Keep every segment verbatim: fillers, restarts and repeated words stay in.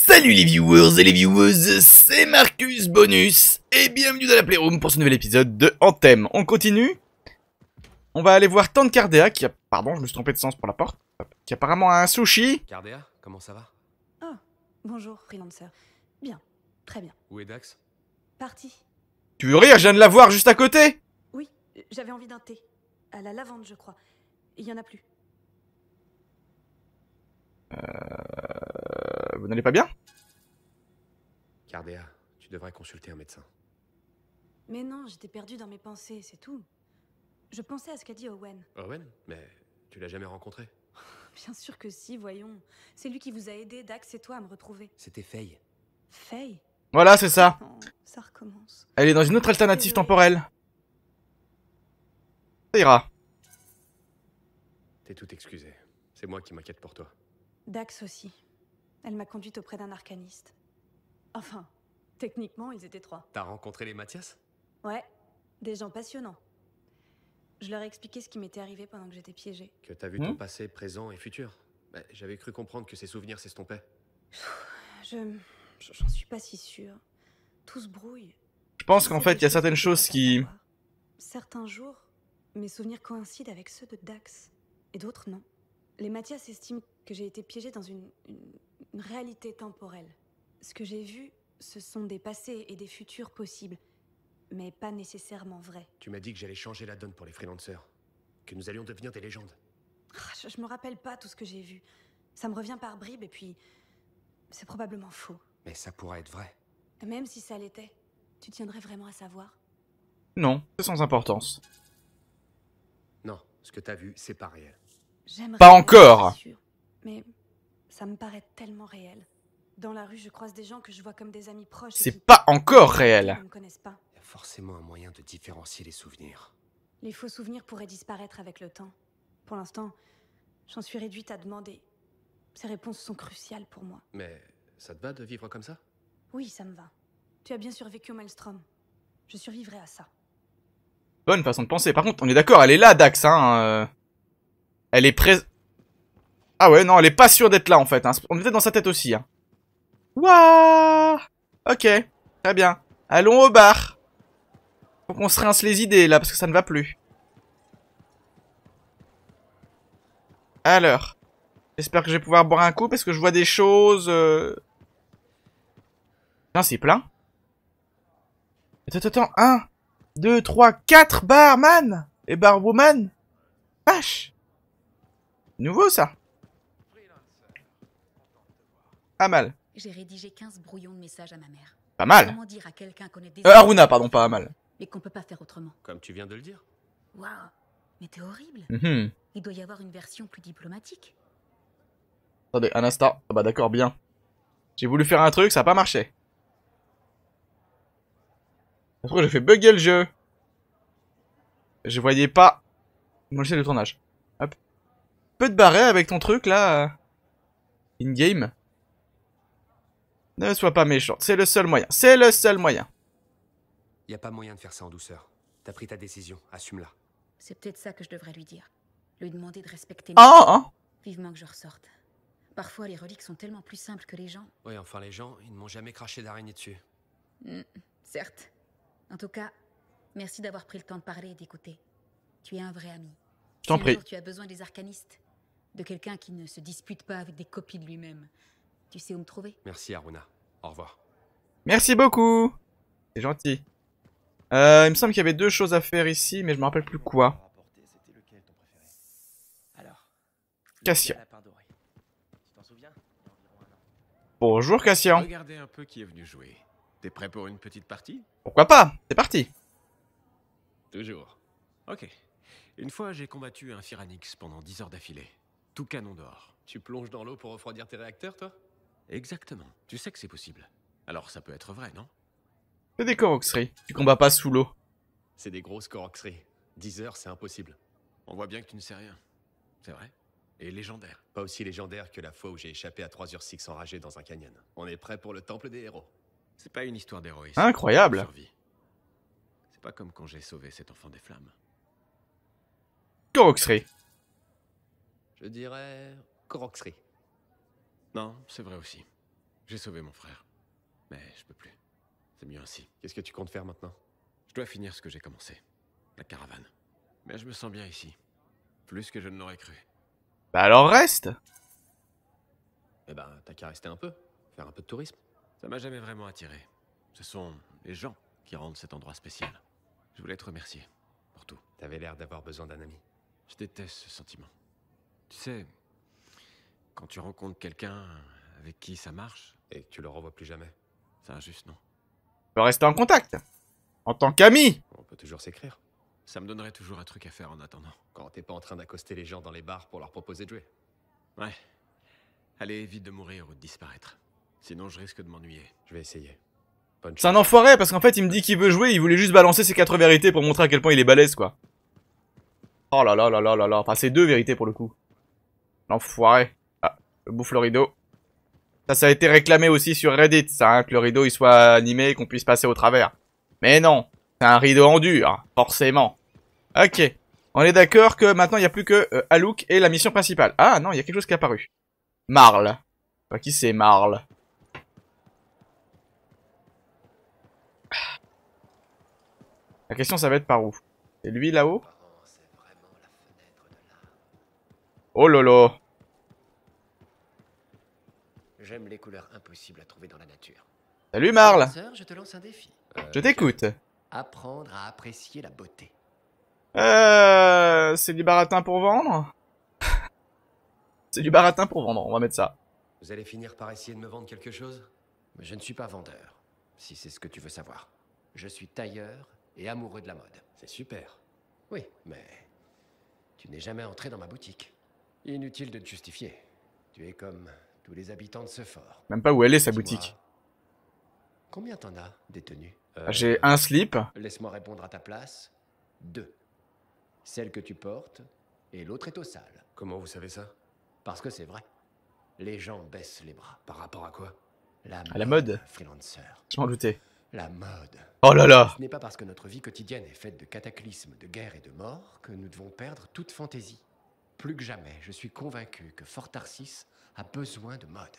Salut les viewers et les vieweuses, c'est Marcus Bonus et bienvenue dans la Playroom pour ce nouvel épisode de Anthem. On continue. On va aller voir Tante Cardea qui a... Pardon, je me suis trompé de sens pour la porte. Qui apparemment a un sushi. Cardea, comment ça va? Oh, bonjour, freelancer. Bien, très bien. Où est Dax? Parti. Tu veux rire, je viens de la voir juste à côté. Oui, j'avais envie d'un thé. À la lavande, je crois. Il y en a plus. Euh... Vous n'allez pas bien? Cardea, tu devrais consulter un médecin. Mais non, j'étais perdue dans mes pensées, c'est tout. Je pensais à ce qu'a dit Owen. Owen? Mais tu l'as jamais rencontré? Bien sûr que si, voyons. C'est lui qui vous a aidé, Dax et toi, à me retrouver. C'était Faye. Faye? Voilà, c'est ça. Oh, ça recommence. Elle est dans une autre alternative Désolée. temporelle. Ça ira. T'es tout excusé. C'est moi qui m'inquiète pour toi. Dax aussi. Elle m'a conduite auprès d'un arcaniste. Enfin, techniquement, ils étaient trois. T'as rencontré les Mathias? Ouais, des gens passionnants. Je leur ai expliqué ce qui m'était arrivé pendant que j'étais piégée. Que t'as vu Hmm. ton passé, présent et futur? Bah, j'avais cru comprendre que ces souvenirs s'estompaient. Je... J'en suis pas si sûre. Tout se brouille. Je pense Je qu'en sais fait, des il y a certaines que je choses devrais pas qui... savoir. Certains jours, mes souvenirs coïncident avec ceux de Dax. Et d'autres, non. Les Mathias estiment que j'ai été piégée dans une, une, une réalité temporelle. Ce que j'ai vu, ce sont des passés et des futurs possibles. Mais pas nécessairement vrais. Tu m'as dit que j'allais changer la donne pour les freelancers. Que nous allions devenir des légendes. Ah, Je, je me rappelle pas tout ce que j'ai vu. Ça me revient par bribes et puis... C'est probablement faux. Mais ça pourrait être vrai. Et même si ça l'était, tu tiendrais vraiment à savoir? Non, c'est sans importance. Non, ce que t'as vu, c'est pas réel. J'aimerais Pas être encore. sûre, mais ça me paraît tellement réel. Dans la rue, je croise des gens que je vois comme des amis proches. et C'est qui, pas encore qui réel. ne me connaissent pas. Il y a forcément un moyen de différencier les souvenirs. Les faux souvenirs pourraient disparaître avec le temps. Pour l'instant, j'en suis réduite à demander. Ces réponses sont cruciales pour moi. Mais ça te va de vivre comme ça? Oui, ça me va. Tu as bien survécu au Maelstrom. Je survivrai à ça. Bonne façon de penser. Par contre, on est d'accord, elle est là, Dax, hein. euh. Elle est prête... Ah ouais, non, elle est pas sûre d'être là, en fait. Hein. On est peut-être dans sa tête aussi, hein. Wouah. Ok, très bien. Allons au bar. Faut qu'on se rince les idées, là, parce que ça ne va plus. Alors. J'espère que je vais pouvoir boire un coup, parce que je vois des choses... Euh... Putain, c'est plein. Attends, attends, un, deux, trois, quatre barman et barwoman. Vache. Nouveau, ça. Pas mal. J'ai rédigé quinze brouillons de messages à ma mère. Pas mal. Comment dire à quelqu'un qu'on est Euh, désolé, Aruna, pardon, pas mal. mais qu'on peut pas faire autrement. Comme tu viens de le dire. Waouh, mais t'es horrible. Mhm. Il doit y avoir une version plus diplomatique. Attendez, un instant. Ah bah d'accord, bien. J'ai voulu faire un truc, ça a pas marché. Je trouve que j'ai fait bugger le jeu. Je voyais pas mon logiciel de tournage. Hop. Peux te barrer avec ton truc là. euh, In-game. Ne sois pas méchant. C'est le seul moyen. C'est le seul moyen. Y a pas moyen de faire ça en douceur. T'as pris ta décision, assume-la. C'est peut-être ça que je devrais lui dire. Lui demander de respecter Ah, ah. vivement que je ressorte. Parfois, les reliques sont tellement plus simples que les gens. Oui, enfin les gens, ils ne m'ont jamais craché d'araignée dessus. Hmm, certes. En tout cas, merci d'avoir pris le temps de parler et d'écouter. Tu es un vrai ami. Je t'en Si un prie. jour tu as besoin des arcanistes, de quelqu'un qui ne se dispute pas avec des copies de lui-même, tu sais où me trouver. Merci Aruna. Au revoir. Merci beaucoup. C'est gentil. Euh, il me semble qu'il y avait deux choses à faire ici, mais je me rappelle plus quoi. Cassian. Bonjour Cassian. Regardez un peu qui est venu jouer. T'es prêt pour une petite partie? Pourquoi pas? C'est parti. Toujours. Ok. Une fois, j'ai combattu un Phyranix pendant dix heures d'affilée. Tout canon d'or. Tu plonges dans l'eau pour refroidir tes réacteurs, toi? Exactement. Tu sais que c'est possible. Alors ça peut être vrai, non? C'est des corroxeries. Tu combats pas sous l'eau. C'est des grosses corroxeries. dix heures, c'est impossible. On voit bien que tu ne sais rien. C'est vrai? Et légendaire. Pas aussi légendaire que la fois où j'ai échappé à trois heures six enragé dans un canyon. On est prêt pour le temple des héros. C'est pas une histoire d'héroïsme. Incroyable. C'est une survie. C'est pas comme quand j'ai sauvé cet enfant des flammes. Corroxerie. Je dirais... corroxerie. Non, c'est vrai aussi. J'ai sauvé mon frère. Mais je peux plus. C'est mieux ainsi. Qu'est-ce que tu comptes faire maintenant? Je dois finir ce que j'ai commencé. La caravane. Mais je me sens bien ici. Plus que je ne l'aurais cru. Bah alors reste. Eh ben, t'as qu'à rester un peu. Faire un peu de tourisme. Ça m'a jamais vraiment attiré. Ce sont les gens qui rendent cet endroit spécial. Je voulais te remercier pour tout. T'avais l'air d'avoir besoin d'un ami. Je déteste ce sentiment. Tu sais, quand tu rencontres quelqu'un avec qui ça marche, Et que tu le revois plus jamais. c'est injuste, non? On peut rester en contact. En tant qu'ami. On peut toujours s'écrire. Ça me donnerait toujours un truc à faire en attendant. Quand t'es pas en train d'accoster les gens dans les bars pour leur proposer de jouer. Ouais. Allez, évite de mourir ou de disparaître. Sinon, je risque de m'ennuyer. Je vais essayer. Bonne C'est un chance. enfoiré parce qu'en fait il me dit qu'il veut jouer, il voulait juste balancer ses quatre vérités pour montrer à quel point il est balèze quoi. Oh là là là là là là, enfin c'est deux vérités pour le coup. L'enfoiré. Ah, je bouffe le rideau. Ça, ça a été réclamé aussi sur Reddit, ça, hein, que le rideau il soit animé et qu'on puisse passer au travers. Mais non, c'est un rideau en dur, forcément. Ok, on est d'accord que maintenant il n'y a plus que euh, Aluk et la mission principale. Ah non, il y a quelque chose qui est apparu. Marl. Enfin, qui c'est Marl? La question ça va être par où? C'est lui là-haut? Oh lolo. J'aime les couleurs impossibles à trouver dans la nature. Salut Marl. Sœur, je te lance un défi. Euh, Je t'écoute. Apprendre à apprécier la beauté. Euh... C'est du baratin pour vendre? C'est du baratin pour vendre, on va mettre ça. Vous allez finir par essayer de me vendre quelque chose? Mais je ne suis pas vendeur, si c'est ce que tu veux savoir. Je suis tailleur et amoureux de la mode. C'est super. Oui, mais tu n'es jamais entré dans ma boutique. Inutile de te justifier. Tu es comme tous les habitants de ce fort. Même pas où elle est sa Dis-moi, boutique. Combien t'en as des tenues? Euh, J'ai un slip. Laisse-moi répondre à ta place. Deux. Celle que tu portes et l'autre est au sale. Comment vous savez ça? Parce que c'est vrai. Les gens baissent les bras. Par rapport à quoi? La À la mode. Freelancer. Je m'en doutais. La mode. Oh là là. Ce n'est pas parce que notre vie quotidienne est faite de cataclysmes, de guerres et de morts que nous devons perdre toute fantaisie. Plus que jamais, je suis convaincu que Fort Tarsis a besoin de mode.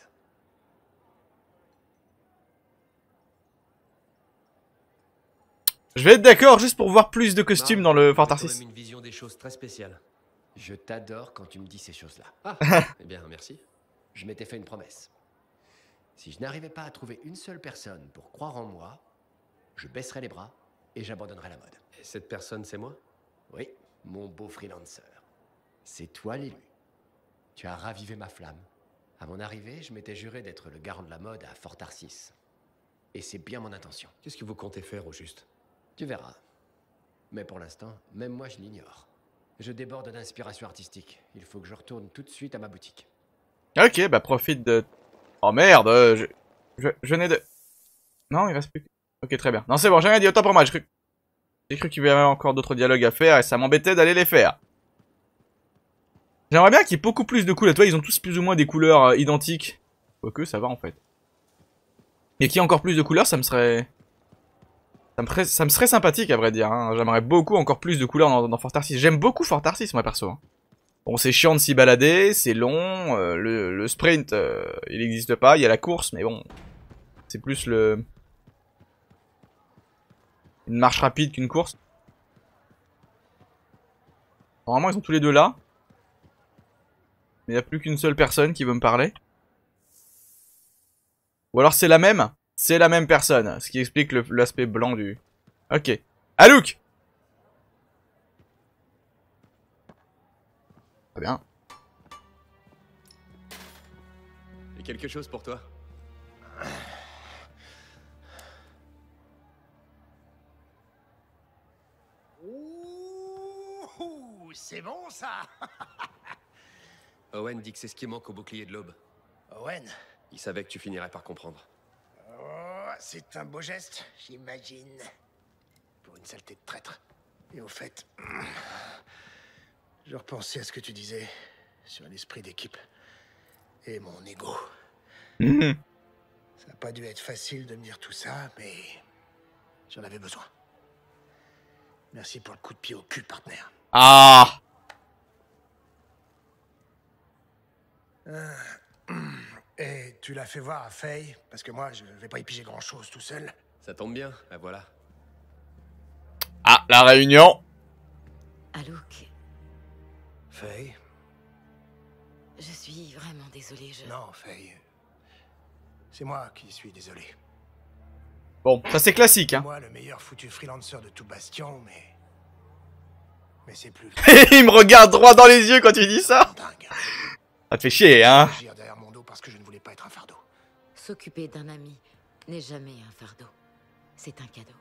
Je vais être d'accord juste pour voir plus de costumes dans le Fort T'as quand Tarsis. même une vision des choses très spéciale. Je t'adore quand tu me dis ces choses-là. Ah, eh bien, merci. Je m'étais fait une promesse. Si je n'arrivais pas à trouver une seule personne pour croire en moi, je baisserai les bras et j'abandonnerai la mode. Et cette personne, c'est moi? Oui, mon beau freelancer. C'est toi l'élu. Tu as ravivé ma flamme. À mon arrivée, je m'étais juré d'être le garant de la mode à Fort Tarsis. Et c'est bien mon intention. Qu'est-ce que vous comptez faire au juste? Tu verras. Mais pour l'instant, même moi je l'ignore. Je déborde d'inspiration artistique. Il faut que je retourne tout de suite à ma boutique. Ok, bah profite de... Oh merde, euh, je... Je, je n'ai de... Non, il reste plus... Ok, très bien. Non, c'est bon, j'ai rien dit, autant pour moi. J'ai cru, j'ai cru qu'il y avait encore d'autres dialogues à faire et ça m'embêtait d'aller les faire. J'aimerais bien qu'il y ait beaucoup plus de couleurs. Tu vois, ils ont tous plus ou moins des couleurs euh, identiques. Quoique, ça va en fait. Et qu'il y ait encore plus de couleurs, ça me serait... Ça me, ferait... ça me serait sympathique à vrai dire. Hein. J'aimerais beaucoup encore plus de couleurs dans, dans Fort Tarsis. J'aime beaucoup Fort Tarsis, moi perso. Hein. Bon, c'est chiant de s'y balader, c'est long, euh, le, le sprint, euh, il n'existe pas, il y a la course, mais bon, c'est plus le... une marche rapide qu'une course. Normalement, ils sont tous les deux là. Mais il n'y a plus qu'une seule personne qui veut me parler. Ou alors c'est la même, c'est la même personne, ce qui explique l'aspect blanc du... Ok. Aluk! Très bien. J'ai quelque chose pour toi. Ouh, c'est bon ça. Owen dit que c'est ce qui manque au bouclier de l'aube. Owen, Il savait que tu finirais par comprendre. oh, c'est un beau geste, j'imagine. Pour une saleté de traître. Et au fait, je repensais à ce que tu disais sur l'esprit d'équipe et mon ego. Mhm. Ça n'a pas dû être facile de me dire tout ça, mais j'en avais besoin. Merci pour le coup de pied au cul, partenaire. Ah! Et tu l'as fait voir à Faye, parce que moi, je vais pas y piger grand-chose tout seul. Ça tombe bien, la voilà. Ah, la réunion. Alouk, Faye? je suis vraiment désolée, je... Non, Faye. C'est moi qui suis désolé. Bon, ça c'est classique, hein. Moi, le meilleur foutu freelancer de tout Bastion, mais... Mais c'est plus... Il me regarde droit dans les yeux quand tu dis ça. dingue. Ça te fait chier, hein. Agir derrière mon dos parce que je ne voulais pas être un fardeau. S'occuper d'un ami n'est jamais un fardeau. C'est un cadeau.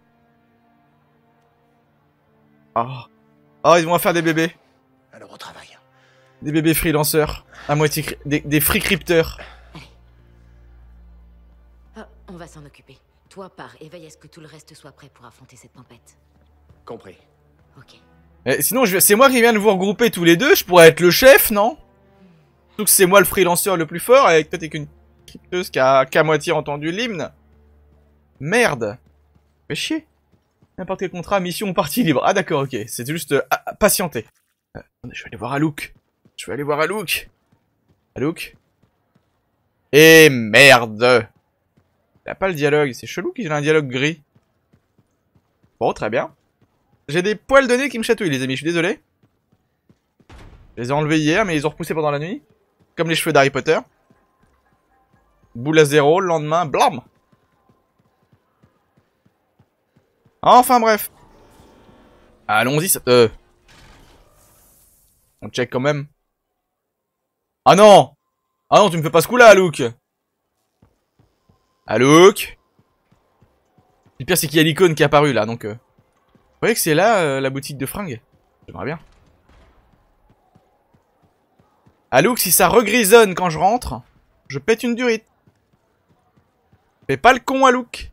Oh. Oh, ils vont faire des bébés. Alors au travail. Des bébés freelanceurs. À moitié... cri- Des, des free crypteurs. Allez. Ah, on va s'en occuper. Toi, pars et veille à ce que tout le reste soit prêt pour affronter cette tempête. Compris. Ok. Eh, sinon, je... c'est moi qui viens de vous regrouper tous les deux. Je pourrais être le chef, non? Surtout que c'est moi le freelanceur le plus fort et que toi t'es qu'une crypteuse qui a qu'à moitié entendu l'hymne. Merde. Fais chier. N'importe quel contrat, mission ou partie libre. Ah d'accord, ok. C'est juste euh, ah, patienter. Euh, attendez, je vais aller voir Alouk. Je vais aller voir Alouk. Alouk. Et merde. Il a pas le dialogue. C'est chelou qu'il ait un dialogue gris. Bon, très bien. J'ai des poils de nez qui me chatouillent, les amis. Je suis désolé. Je les ai enlevés hier, mais ils ont repoussé pendant la nuit. Comme les cheveux d'Harry Potter. Boule à zéro, le lendemain, blam. Enfin bref. Allons-y, ça... Euh... On check quand même. Ah non. Ah non, tu me fais pas ce coup-là, Alouk. Alouk. Le pire, c'est qu'il y a l'icône qui est apparue, là, donc... Euh... Vous voyez que c'est là, euh, la boutique de fringues? J'aimerais bien. Alouk, si ça regrisonne quand je rentre, je pète une durite. Fais pas le con, Alouk.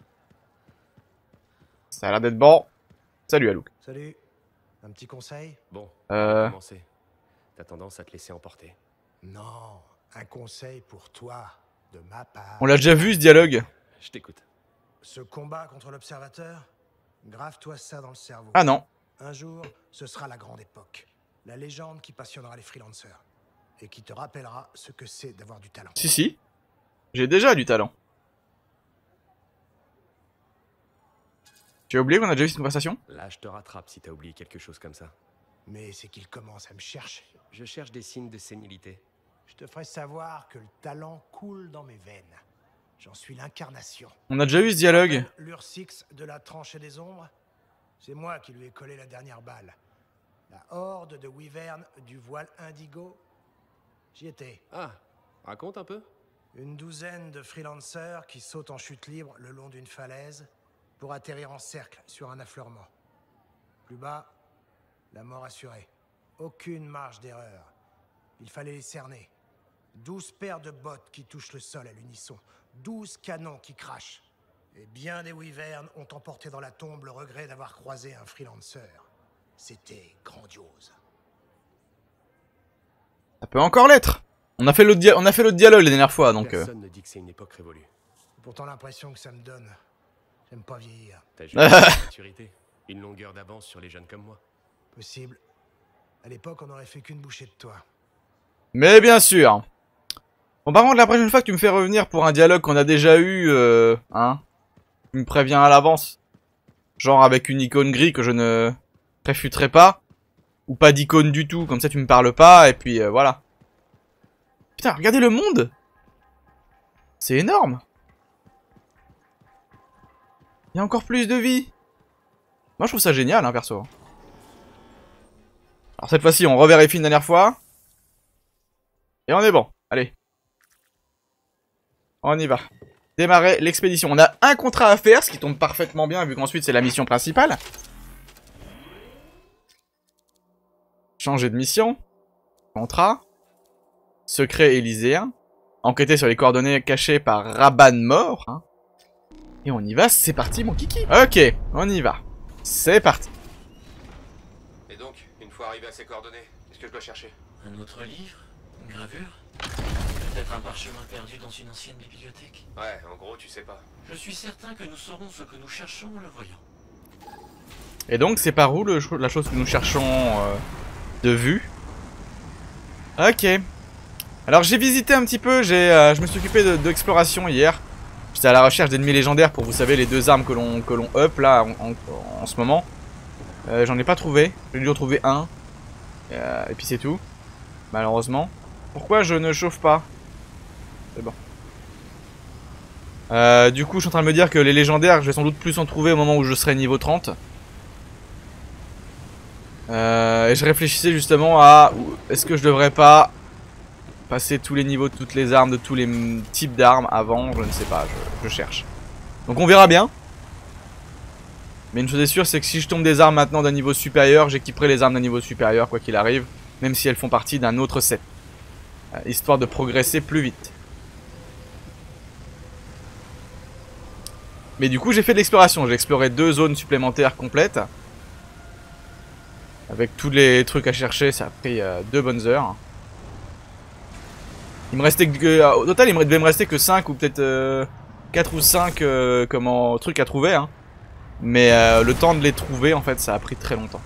Ça a l'air d'être bon. Salut, Alouk. Salut. Un petit conseil? Bon, Euh... on va commencer. T'as tendance à te laisser emporter. Non, un conseil pour toi, de ma part. On l'a déjà vu, ce dialogue. Je t'écoute. Ce combat contre l'Observateur, grave-toi ça dans le cerveau. Ah non. Un jour, ce sera la grande époque. La légende qui passionnera les freelancers. Et qui te rappellera ce que c'est d'avoir du talent. Si, si. J'ai déjà du talent. Tu as oublié qu'on a déjà eu cette conversation? Là, je te rattrape si t'as oublié quelque chose comme ça. Mais c'est qu'il commence à me chercher. Je cherche des signes de sénilité. Je te ferai savoir que le talent coule dans mes veines. J'en suis l'incarnation. On a déjà eu ce dialogue. L'Ursix de la tranchée des ombres, c'est moi qui lui ai collé la dernière balle. La horde de Wyvern du voile indigo, j'y étais. Ah, raconte un peu. Une douzaine de freelancers qui sautent en chute libre le long d'une falaise pour atterrir en cercle sur un affleurement. Plus bas, la mort assurée. Aucune marge d'erreur. Il fallait les cerner. Douze paires de bottes qui touchent le sol à l'unisson. Douze canons qui crachent. Et bien des Wyverns ont emporté dans la tombe le regret d'avoir croisé un freelancer. C'était grandiose. Ça peut encore l'être. On a fait l'autre dia- on a fait l'autre dialogue la dernière fois, donc... Euh... Personne ne dit que c'est une époque révolue. C'est pourtant l'impression que ça me donne. J'aime pas vieillir. T'as juste une maturité, une longueur d'avance sur les jeunes comme moi. Possible. À l'époque, on n'aurait fait qu'une bouchée de toi. Mais bien sûr. Bon, par contre, la prochaine fois que tu me fais revenir pour un dialogue qu'on a déjà eu, euh, hein, tu me préviens à l'avance. Genre avec une icône gris que je ne réfuterai pas. Ou pas d'icône du tout, comme ça tu me parles pas, et puis euh, voilà. Putain, regardez le monde. C'est énorme. Il y a encore plus de vie. Moi je trouve ça génial, hein, perso. Alors cette fois-ci, on revérifie une dernière fois. Et on est bon. Allez. On y va. Démarrer l'expédition. On a un contrat à faire, ce qui tombe parfaitement bien, vu qu'ensuite c'est la mission principale. Changer de mission. Contrat. Secret élyséen. Enquêter sur les coordonnées cachées par Raban mort. Hein. Et on y va, c'est parti mon kiki. Ok, on y va. C'est parti. Et donc, une fois arrivé à ces coordonnées, qu'est-ce que je dois chercher? Un autre livre? Une gravure? Peut-être un parchemin perdu dans une ancienne bibliothèque? Ouais, en gros, tu sais pas. Je suis certain que nous saurons ce que nous cherchons en le voyant. Et donc, c'est par où le, la chose que nous cherchons euh, de vue? Ok. Alors j'ai visité un petit peu, j'ai, euh, je me suis occupé d'exploration hier. J'étais à la recherche d'ennemis légendaires pour, vous savez, les deux armes que l'on que l'on up là en, en, en ce moment. Euh, J'en ai pas trouvé, j'ai dû en trouver un. Euh, et puis c'est tout, malheureusement. Pourquoi je ne chauffe pas? C'est bon. Euh, du coup je suis en train de me dire que les légendaires, je vais sans doute plus en trouver au moment où je serai niveau trente. Euh, et je réfléchissais justement à... Est-ce que je devrais pas passer tous les niveaux de toutes les armes, de tous les types d'armes avant? Je ne sais pas, je, je cherche. Donc on verra bien. Mais une chose est sûre, c'est que si je tombe des armes maintenant d'un niveau supérieur, j'équiperai les armes d'un niveau supérieur, quoi qu'il arrive. Même si elles font partie d'un autre set. Euh, histoire de progresser plus vite. Mais du coup j'ai fait de l'exploration, j'ai exploré deux zones supplémentaires complètes. Avec tous les trucs à chercher, ça a pris euh, deux bonnes heures. Il me restait que... Euh, au total il me devait me rester que cinq ou peut-être euh, quatre ou cinq euh, comment, trucs à trouver. Hein. Mais euh, le temps de les trouver en fait ça a pris très longtemps.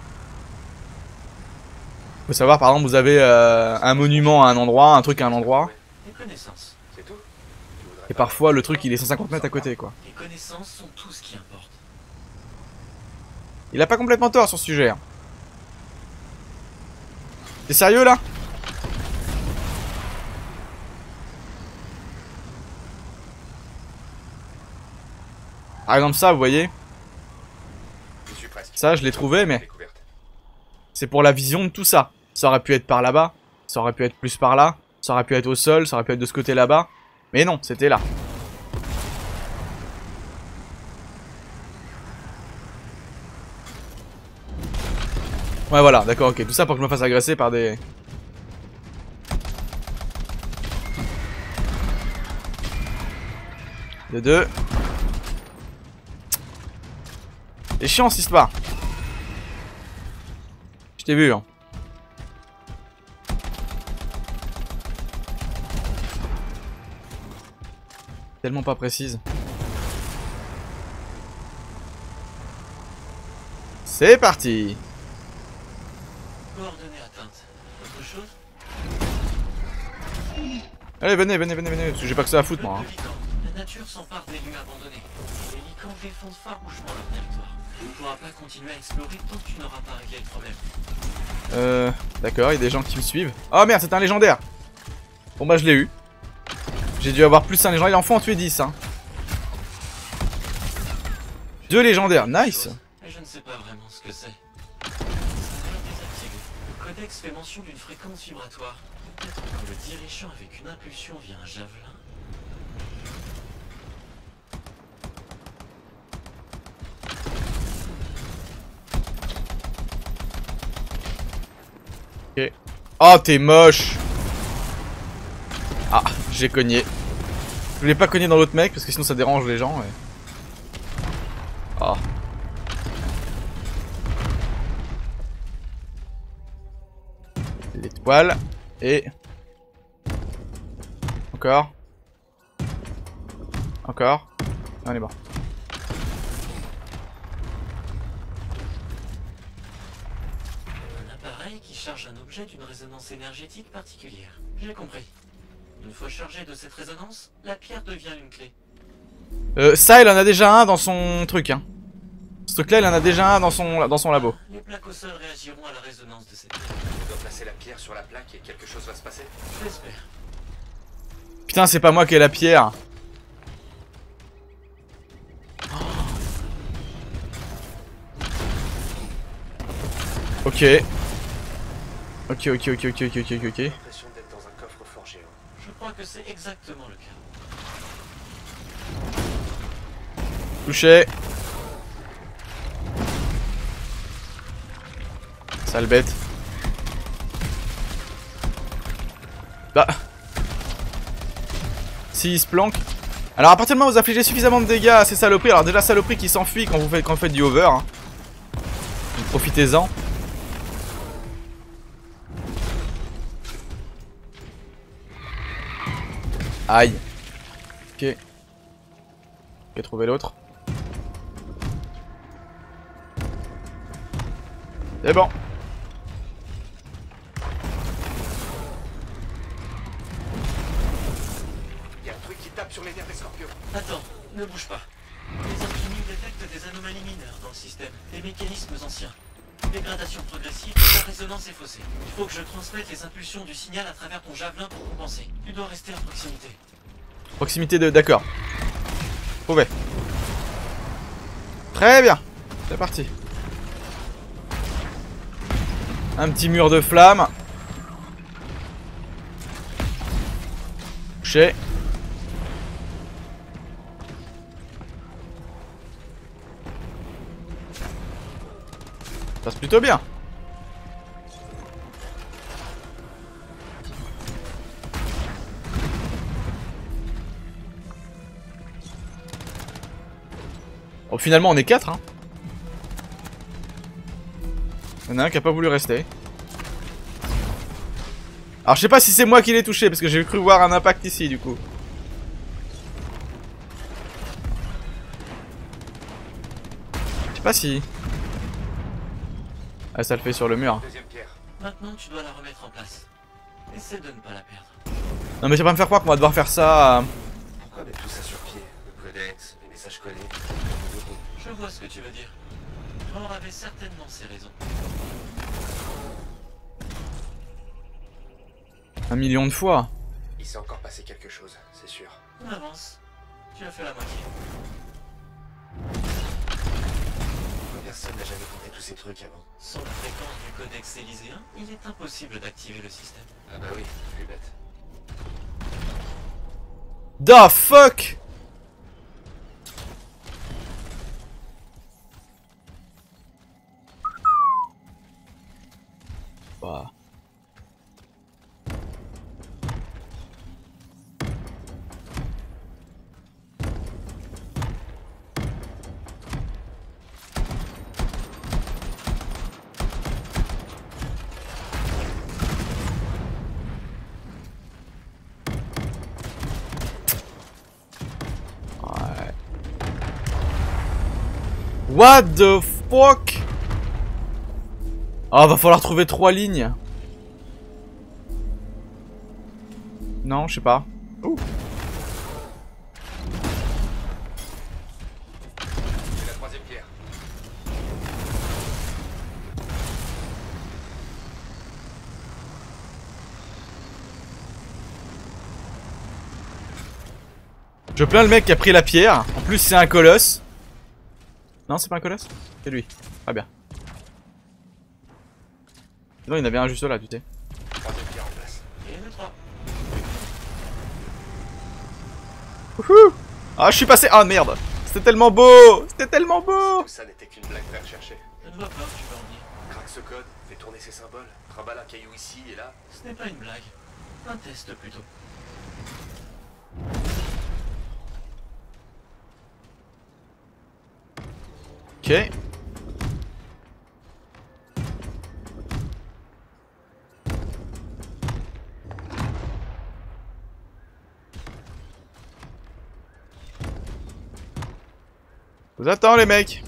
Faut savoir par exemple vous avez euh, un monument à un endroit, un truc à un endroit. Les connaissances, c'est tout. Et parfois le truc il est cent cinquante mètres à côté quoi. Les connaissances sont tout ce qui importe. Il a pas complètement tort sur ce sujet. Hein. T'es sérieux là? Par exemple ça vous voyez. Ça je l'ai trouvé mais c'est pour la vision de tout ça. Ça aurait pu être par là-bas, ça aurait pu être plus par là, ça aurait pu être au sol, ça aurait pu être de ce côté là-bas. Mais non, c'était là. Ouais voilà, d'accord, ok. Tout ça pour que je me fasse agresser par des... De deux. C'est chiant cette histoire. Je t'ai vu hein. Tellement pas précise. C'est parti. Coordonnées atteintes. Autre chose? Allez venez, venez, venez, venez, parce que j'ai pas que ça à foutre moi. Hein. La nature s'empare des lieux abandonnés. Les licans défendent farouchement leur territoire. Tu ne pourras pas continuer à explorer tant que tu n'auras pas réglé le problème. Euh... D'accord, il y a des gens qui me suivent. Oh merde, c'est un légendaire. Bon bah je l'ai eu. J'ai dû avoir plus un légendaire, il en faut en tuer dix hein. Deux légendaires, nice. Mais je ne sais pas vraiment ce que c'est. Ça a l'air désactivé. Le codex fait mention d'une fréquence vibratoire. Peut-être qu'en le dirigeant avec une impulsion via un javelin. Ok. Oh t'es moche. Ah, j'ai cogné. Je voulais pas cogner dans l'autre mec parce que sinon ça dérange les gens. Et... Oh. L'étoile. Et... Encore. Encore. On est bon. Un appareil qui charge un objet d'une résonance énergétique particulière. J'ai compris. Une fois chargé de cette résonance, la pierre devient une clé. Euh, ça, il en a déjà un dans son truc, hein. Ce truc-là, il en a déjà un dans son, dans son labo. Les plaques au sol réagiront à la résonance de cette pierre. On doit placer la pierre sur la plaque et quelque chose va se passer. J'espère. Putain, c'est pas moi qui ai la pierre. Ok. Ok, ok, ok, ok, ok, ok, ok. L'impression d'être dans un coffre fort géant. Je crois que c'est exactement le cas. Touché. Sale bête. Bah. S'il se planque. Alors à partir du moment où vous affligez suffisamment de dégâts à ces saloperies, alors déjà saloperies qui s'enfuient quand vous faites, quand vous faites du over. Hein. Profitez-en. Aïe. Ok. Ok, trouver l'autre. C'est bon. sur les terres des scorpions. Attends, ne bouge pas. Les alchimies détectent des anomalies mineures dans le système, des mécanismes anciens. Dégradation progressive, la résonance est faussée. Il faut que je transmette les impulsions du signal à travers ton javelin pour compenser. Tu dois rester à proximité. Proximité de... D'accord. Prouvé. Très bien. C'est parti. Un petit mur de flammes. Touché. Ça passe plutôt bien. Oh, finalement on est quatre hein. Il y en a un qui a pas voulu rester. Alors je sais pas si c'est moi qui l'ai touché parce que j'ai cru voir un impact ici du coup. Je sais pas si... Ah ça le fait sur le mur. Deuxième pierre. Maintenant, tu dois la remettre en place. Essaie de ne pas la perdre. Non mais tu vas pas me faire croire qu'on va devoir faire ça. euh... Pourquoi mettre tout ça sur pied? Le codex, les messages collés. Je vois ce que tu veux dire. Thor avait certainement ses raisons. Un million de fois. Il s'est encore passé quelque chose, c'est sûr. On avance. Tu as fait la moitié. Personne n'a jamais compté tous ces trucs avant. Sans la fréquence du codex élyséen, il est impossible d'activer le système. Ah bah oui, plus bête. The fuck. Bah. What the fuck? Ah, va falloir trouver trois lignes. Non, je sais pas. Ouh. C'est la troisième pierre. Je plains le mec qui a pris la pierre. En plus, c'est un colosse. Non, c'est pas un colosse? C'est lui. Très bien. Non, il y en avait un juste là, tu sais. Troisième pierre en place. Et le trois. Wouhou! Ah, je suis passé. Ah merde! C'était tellement beau! C'était tellement beau! Tout ça n'était qu'une blague très recherchée. Je ne vois pas où tu veux en venir. Craque ce code, fais tourner ces symboles, trimballe un caillou ici et là. Ce n'est pas une blague. Un test plutôt. Ok. Vous attends les mecs.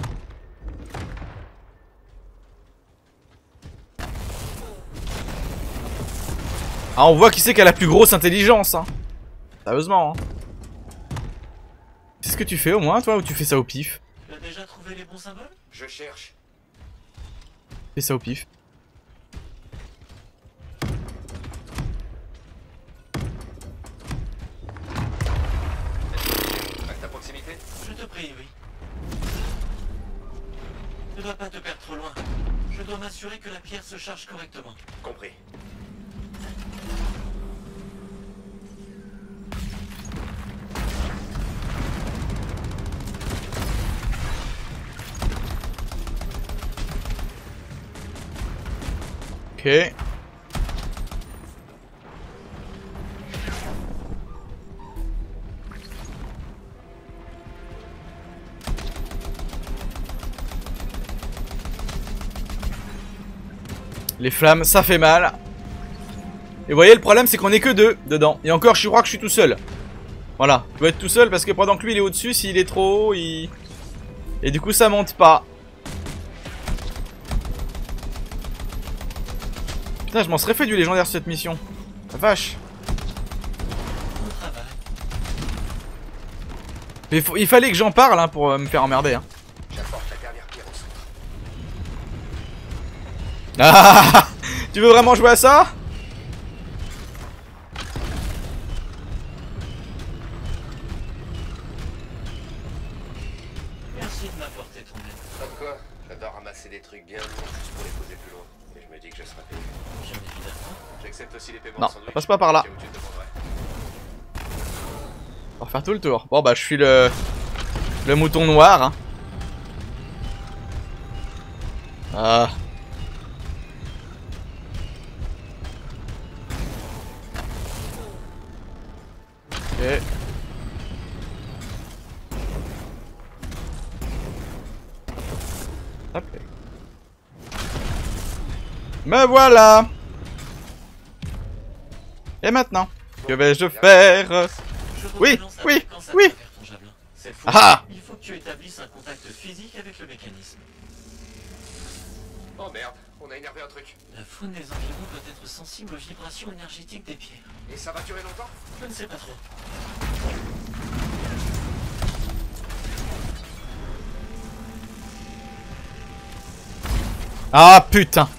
Ah, on voit qui c'est qui a la plus grosse intelligence hein. Sérieusement hein. C'est ce que tu fais au moins toi ou tu fais ça au pif? Tu as déjà trouvé les bons symboles? Je cherche. Fais ça au pif. Reste à proximité. Je te prie, oui. Ne dois pas te perdre trop loin. Je dois m'assurer que la pierre se charge correctement. Compris. Ok. Les flammes, ça fait mal. Et vous voyez, le problème, c'est qu'on est que deux dedans. Et encore, je crois que je suis tout seul. Voilà, je dois être tout seul parce que pendant que lui, il est au-dessus, s'il est trop haut, il... Et du coup, ça monte pas. Putain, je m'en serais fait du légendaire sur cette mission. La vache. Bon travail. Mais faut, il fallait que j'en parle hein, pour euh, me faire emmerder. Hein. J'apporte la dernière pierre au centre. Ah, tu veux vraiment jouer à ça? Merci de m'apporter ton aide. Pas de quoi. J'adore ramasser des trucs bien lourds juste pour les poser plus loin. Et je me dis que je serai payé. Bien évidemment. J'accepte aussi les paiements Non, de sandwich. passe pas par là. Au cas où tu te demanderais. On va faire tout le tour. Bon bah je suis le le mouton noir. Hein. Ah. Ok. Hop. Me voilà. Et maintenant, que vais-je faire? Je Oui, relance la oui, fréquence à oui. travers ton javelin. Cette fois, Ah. il faut que tu établisses un contact physique avec le mécanisme. Oh merde, on a énervé un truc. La faune des environs peut être sensible aux vibrations énergétiques des pierres. Et ça va durer longtemps? Je ne sais pas trop. Ah putain.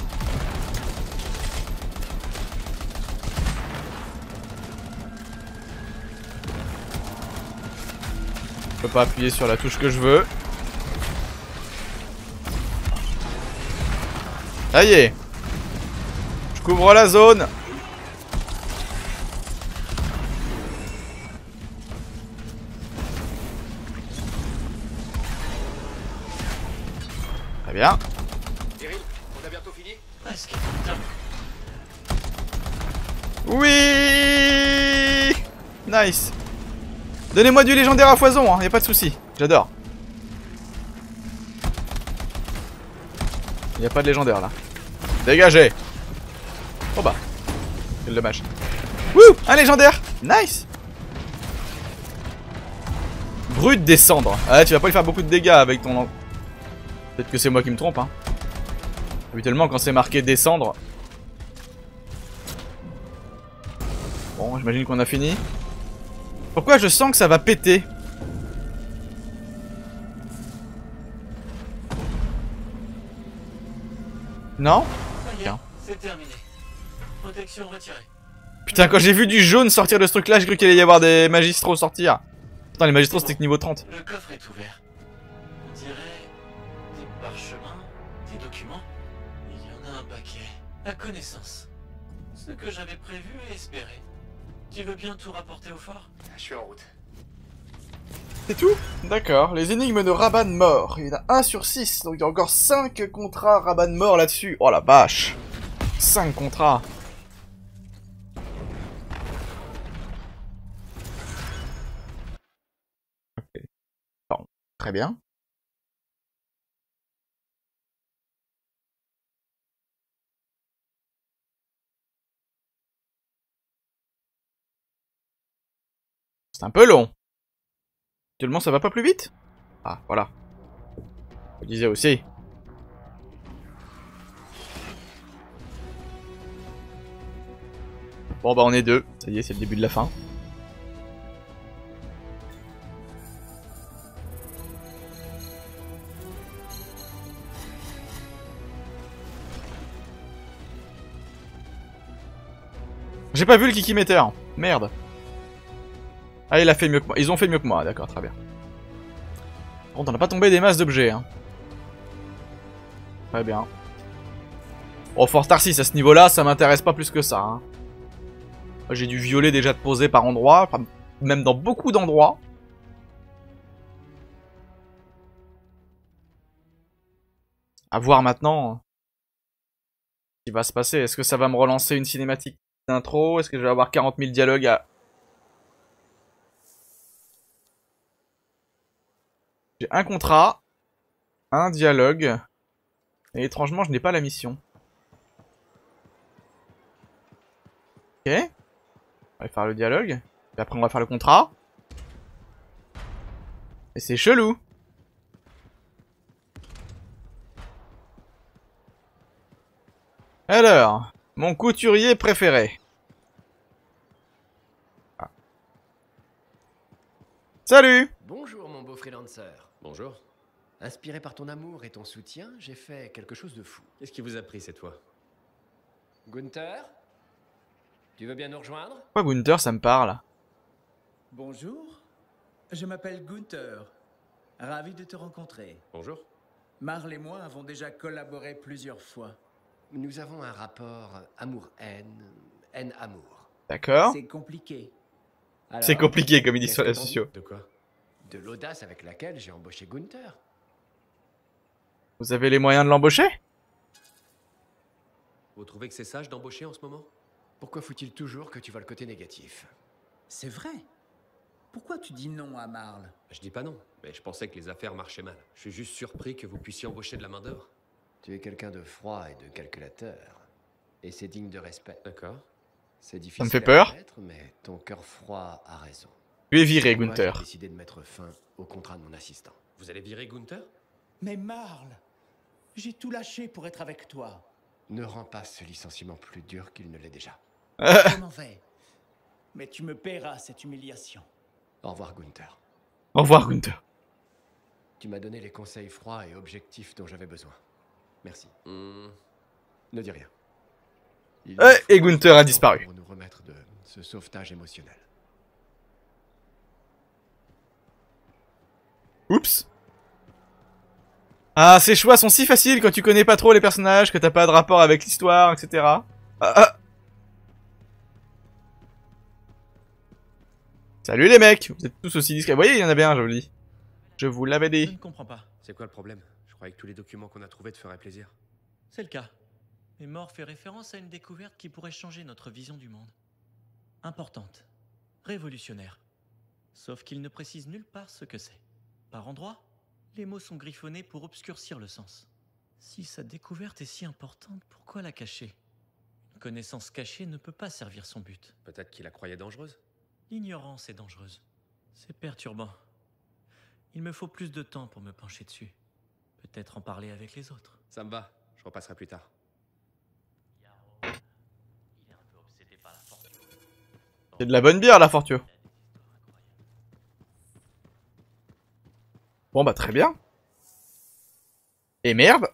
Je peux pas appuyer sur la touche que je veux. Ça y est. Je couvre la zone. Très bien. Cyril, on a bientôt fini? Presque. Tiens, Oui. Nice. Donnez-moi du légendaire à foison, hein, y a pas de souci. J'adore. Y a pas de légendaire là. Dégagez. Oh bah. Quel dommage. Wouh, un légendaire. Nice. Brut des cendres. Ah, tu vas pas lui faire beaucoup de dégâts avec ton... Peut-être que c'est moi qui me trompe, hein. Habituellement, quand c'est marqué descendre... Bon, j'imagine qu'on a fini. Pourquoi je sens que ça va péter? Non? ça y est, Tiens. c'est terminé. Protection retirée. Putain, quand j'ai vu du jaune sortir de ce truc là, j'ai cru qu'il allait y avoir des magistraux sortir. Putain, les magistraux c'était que niveau trente. Le coffre est ouvert. On dirait des parchemins, des documents. Il y en a un paquet. La connaissance. Ce que j'avais prévu et espéré. Tu veux bien tout rapporter au fort? Je suis en route. C'est tout? D'accord, les énigmes de Raban mort. Il y en a un sur six, donc il y a encore cinq contrats Raban mort là-dessus. Oh la vache. cinq contrats. Ok. Bon, très bien. C'est un peu long. Actuellement, ça va pas plus vite? Ah, voilà. Je disais aussi. Bon, bah, on est deux. Ça y est, c'est le début de la fin. J'ai pas vu le Kikimeter. Merde. Ah, il a fait mieux que moi. Ils ont fait mieux que moi, d'accord, très bien. Bon, on n'a pas tombé des masses d'objets, hein. Très bien. Oh, Fort Tarsis, à ce niveau-là, ça m'intéresse pas plus que ça, hein. J'ai du violet déjà de poser par endroit, enfin, même dans beaucoup d'endroits. À voir maintenant ce qui va se passer. Est-ce que ça va me relancer une cinématique d'intro? Est-ce que je vais avoir quarante mille dialogues à... J'ai un contrat, un dialogue, et étrangement je n'ai pas la mission. Ok. On va faire le dialogue, et après on va faire le contrat. Et c'est chelou. Alors, mon couturier préféré. Ah. Salut! beau freelancer. Bonjour. Inspiré par ton amour et ton soutien, j'ai fait quelque chose de fou. Qu'est-ce qui vous a pris cette fois? Gunther, tu veux bien nous rejoindre? Pourquoi Gunther, ça me parle? Bonjour, je m'appelle Gunther. Ravi de te rencontrer. Bonjour. Marl et moi avons déjà collaboré plusieurs fois. Nous avons un rapport amour-haine, haine-amour. D'accord. C'est compliqué. Alors, C'est compliqué, comme ils disent qu'est-ce sur les que t'en sociaux. De quoi? De l'audace avec laquelle j'ai embauché Gunther. Vous avez les moyens de l'embaucher? Vous trouvez que c'est sage d'embaucher en ce moment? Pourquoi faut-il toujours que tu vois le côté négatif? C'est vrai. Pourquoi tu dis non à Marl? Je dis pas non, mais je pensais que les affaires marchaient mal. Je suis juste surpris que vous puissiez embaucher de la main-d'œuvre. Tu es quelqu'un de froid et de calculateur. Et c'est digne de respect. D'accord. C'est difficile fait à peur. admettre, mais ton cœur froid a raison. Tu es viré, Moi, Gunther. J'ai décidé de mettre fin au contrat de mon assistant. Vous allez virer Gunther? Mais Marl, j'ai tout lâché pour être avec toi. Ne rends pas ce licenciement plus dur qu'il ne l'est déjà. Je m'en vais. Mais tu me paieras cette humiliation. Au revoir, Gunther. Au revoir, Gunther. Tu m'as donné les conseils froids et objectifs dont j'avais besoin. Merci. Hmm. Ne dis rien. Il Euh, nous faut et Gunther a disparu. Pour nous remettre de ce sauvetage émotionnel. Oups. Ah, ces choix sont si faciles quand tu connais pas trop les personnages, que t'as pas de rapport avec l'histoire, et cetera. Ah, ah. Salut les mecs, vous êtes tous aussi discrets. Vous voyez, il y en avait un, joli. Je vous l'avais Je ne dit. comprends pas. C'est quoi le problème? Je croyais que tous les documents qu'on a trouvés te feraient plaisir. C'est le cas. Mais Mort fait référence à une découverte qui pourrait changer notre vision du monde. Importante. Révolutionnaire. Sauf qu'il ne précise nulle part ce que c'est. Par endroits, les mots sont griffonnés pour obscurcir le sens. Si sa découverte est si importante, pourquoi la cacher? Une connaissance cachée ne peut pas servir son but. Peut-être qu'il la croyait dangereuse? L'ignorance est dangereuse. C'est perturbant. Il me faut plus de temps pour me pencher dessus. Peut-être en parler avec les autres. Ça me va, je repasserai plus tard. C'est de la bonne bière, la Fortio. Bon bah très bien. Et merde.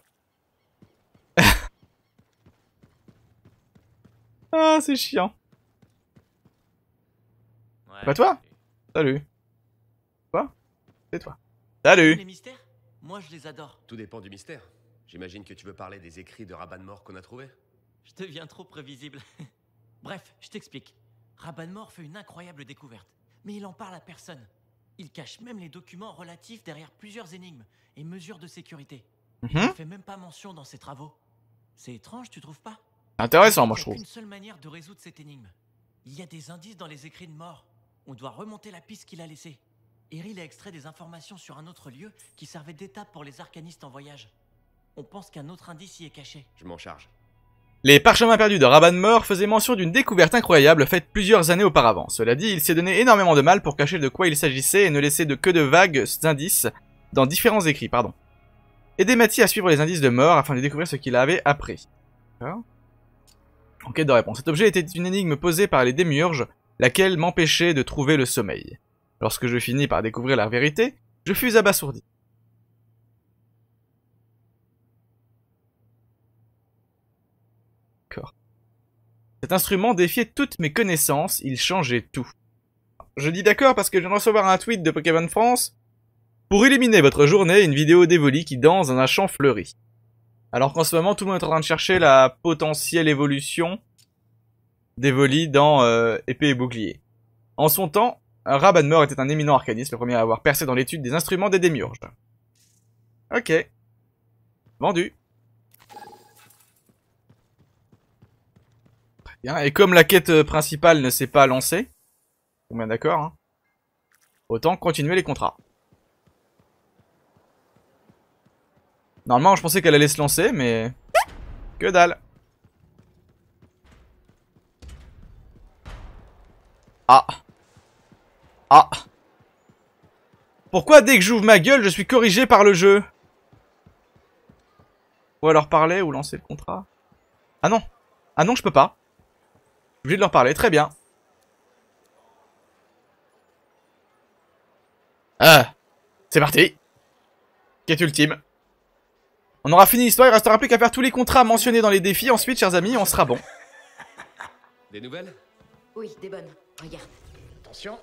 Ah, c'est chiant. Ouais. Pas toi? Salut. Toi? C'est toi. Salut. Les mystères? Moi, je les adore. Tout dépend du mystère. J'imagine que tu veux parler des écrits de Rabanne-Mort qu'on a trouvés. Je deviens trop prévisible. Bref, je t'explique. Rabanne-Mort fait une incroyable découverte. Mais il en parle à personne. Il cache même les documents relatifs derrière plusieurs énigmes et mesures de sécurité. Il Mhm. ne fait même pas mention dans ses travaux. C'est étrange, tu trouves pas? Intéressant, moi je Il trouve. n'y a qu'une seule manière de résoudre cette énigme. Il y a des indices dans les écrits de Mort. On doit remonter la piste qu'il a laissée. Eril a extrait des informations sur un autre lieu qui servait d'étape pour les arcanistes en voyage. On pense qu'un autre indice y est caché. Je m'en charge. Les parchemins perdus de Rabanne-Mort faisaient mention d'une découverte incroyable faite plusieurs années auparavant. Cela dit, il s'est donné énormément de mal pour cacher de quoi il s'agissait et ne laisser de que de vagues indices dans différents écrits, pardon. Aidez Matty à suivre les indices de Mort afin de découvrir ce qu'il avait appris. D'accord. Enquête de réponse. Cet objet était une énigme posée par les démiurges, laquelle m'empêchait de trouver le sommeil. Lorsque je finis par découvrir la vérité, je fus abasourdi. D'accord. Cet instrument défiait toutes mes connaissances, il changeait tout. Je dis d'accord parce que je viens de recevoir un tweet de Pokémon France. Pour illuminer votre journée, une vidéo d'Evoli qui danse dans un champ fleuri. Alors qu'en ce moment, tout le monde est en train de chercher la potentielle évolution d'Evoli dans euh, épée et bouclier. En son temps, Rabanne-Mort était un éminent arcaniste, le premier à avoir percé dans l'étude des instruments des démiurges. Ok. Vendu. Très bien. Et comme la quête principale ne s'est pas lancée, on est bien d'accord, hein, autant continuer les contrats. Normalement, je pensais qu'elle allait se lancer, mais... que dalle. Ah. Ah. Pourquoi dès que j'ouvre ma gueule, je suis corrigé par le jeu? On va leur parler ou lancer le contrat? Ah non. Ah non, je peux pas. Je suis obligé de leur parler, très bien. Ah. C'est parti. Quête ultime. On aura fini l'histoire, il restera plus qu'à faire tous les contrats mentionnés dans les défis. Ensuite, chers amis, on sera bon. Des nouvelles? Oui, des bonnes. Regarde. Attention.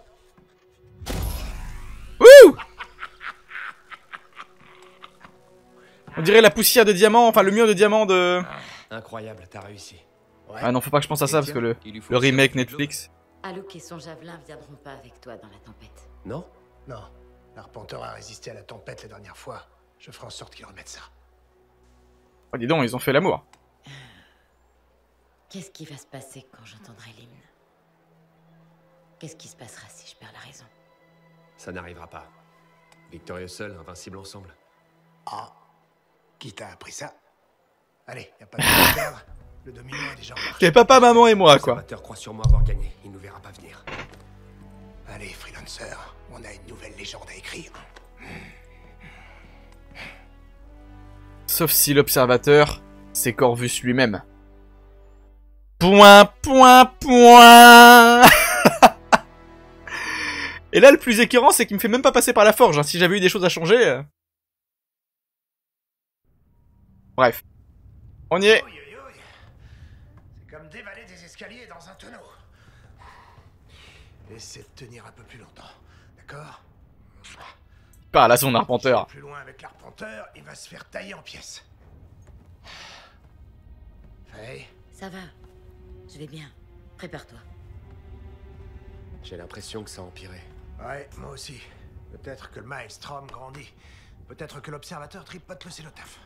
Wouh! On dirait la poussière de diamant, enfin le mur de diamant de... Incroyable, t'as réussi. Ouais. Ah non, faut pas que je pense à ça parce que le, Il lui faut le aussi un remake petit Netflix... Alouk et son javelin viendront pas avec toi dans la tempête. Non? Non, l'arpenteur a résisté à la tempête la dernière fois. Je ferai en sorte qu'il remette ça. Oh dis donc, ils ont fait l'amour. Qu'est-ce qui va se passer quand j'entendrai l'hymne? Qu'est-ce qui se passera si je perds la raison? Ça n'arrivera pas. Victorieux seul, invincible ensemble. Ah, qui t'a appris ça? Allez, y a pas de temps à perdre. Le dominion est déjà en marche. C'est papa, maman et moi, quoi. L'observateur croit sûrement avoir gagné. Il nous verra pas venir. Allez, freelancer, on a une nouvelle légende à écrire. Sauf si l'observateur, c'est Corvus lui-même. Point, point, point. Et là, le plus écœurant, c'est qu'il me fait même pas passer par la forge. Hein. Si j'avais eu des choses à changer... Euh... Bref. On y est. C'est comme dévaler des escaliers dans un tonneau. Essaie de tenir un peu plus longtemps, d'accord? Par là, son arpenteur. Plus loin avec l'arpenteur, il va se faire tailler en pièces. Hey. Ça va. Je vais bien. Prépare-toi. J'ai l'impression que ça a empiré. Ouais, moi aussi. Peut-être que le Maelstrom grandit. Peut-être que l'observateur tripote le célotaphe.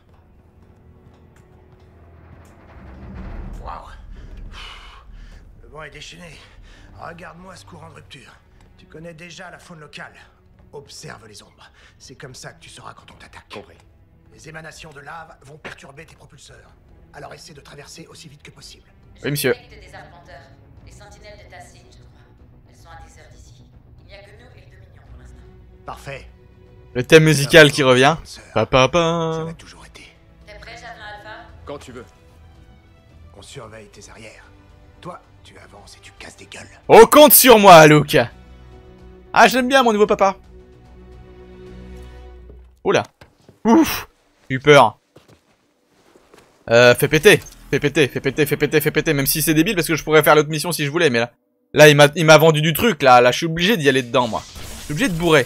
Waouh. Le vent est déchaîné. Regarde-moi ce courant de rupture. Tu connais déjà la faune locale. Observe les ombres. C'est comme ça que tu sauras quand on t'attaque. Compris. Les émanations de lave vont perturber tes propulseurs. Alors essaie de traverser aussi vite que possible. Oui, monsieur. Des arpenteurs. Les sentinelles de Tassin, je crois. Elles sont à dix heures d'ici. Il n'y a que nous et le Dominion pour l'instant. Parfait. Le thème musical qui revient. Papa, Ça l'a toujours été. T'es prêt, Javelin Alpha? Quand tu veux. On surveille tes arrières. Toi, tu avances et tu casses des gueules. On compte sur moi, Luke. Ah, j'aime bien mon nouveau papa. Oula. Ouf. J'ai eu peur. Euh, fais péter. Fais péter, fais péter, fais péter, fais péter. Même si c'est débile parce que je pourrais faire l'autre mission si je voulais. Mais là, là il m'a il m'a vendu du truc. Là, là je suis obligé d'y aller dedans, moi. Je suis obligé de bourrer.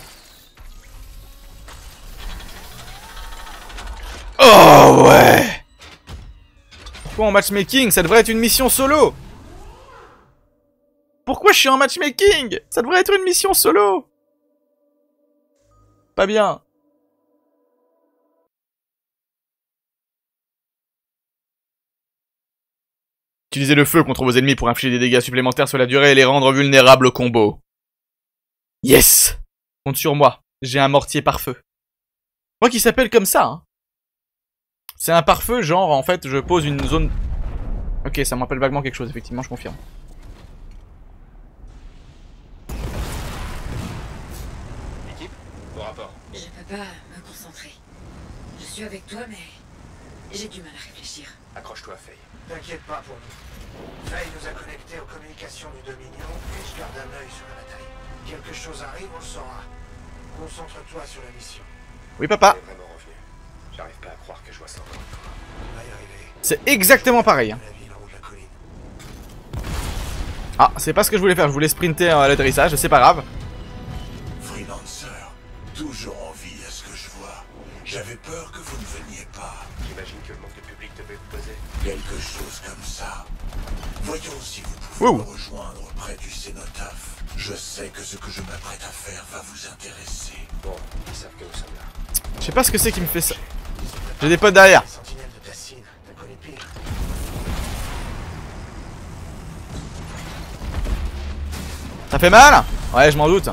Oh, ouais. Pourquoi en matchmaking? Ça devrait être une mission solo. Pourquoi je suis en matchmaking? Ça devrait être une mission solo. Pas bien. Utilisez le feu contre vos ennemis pour infliger des dégâts supplémentaires sur la durée et les rendre vulnérables au combo. Yes! Compte sur moi. J'ai un mortier pare-feu. Je crois qu'il s'appelle comme ça, hein. C'est un pare-feu, genre, en fait, je pose une zone... Ok, ça me rappelle vaguement quelque chose, effectivement, je confirme. Équipe, au rapport. Je peux pas me concentrer. Je suis avec toi, mais j'ai du mal à réfléchir. Accroche-toi, Faye. T'inquiète pas pour nous. Faye nous a connectés aux communications du Dominion et je garde un œil sur la bataille. Quelque chose arrive, on le saura. Concentre-toi sur la mission. Oui, papa. C'est vraiment revenu. J'arrive pas à croire que je vois ça encore. On va y arriver. C'est exactement pareil. Hein. La ville en haut de la colline. Ah, c'est pas ce que je voulais faire. Je voulais sprinter à l'atterrissage, c'est pas grave. Freelancer, toujours en vie à ce que je vois. J'avais peur que vous ne veniez pas. J'imagine que le manque de public devait vous peser. Quelque chose comme ça. Voyons si vous pouvez Wow. me rejoindre près du cénotaphe. Je sais que ce que je m'apprête à faire va vous intéresser. Bon, ils savent que nous sommes là. Je sais pas ce que c'est qui me fait ça. J'ai des potes derrière. Les sentinelles de Tassin, t'as connu pire. Ça fait mal? Ouais, je m'en doute.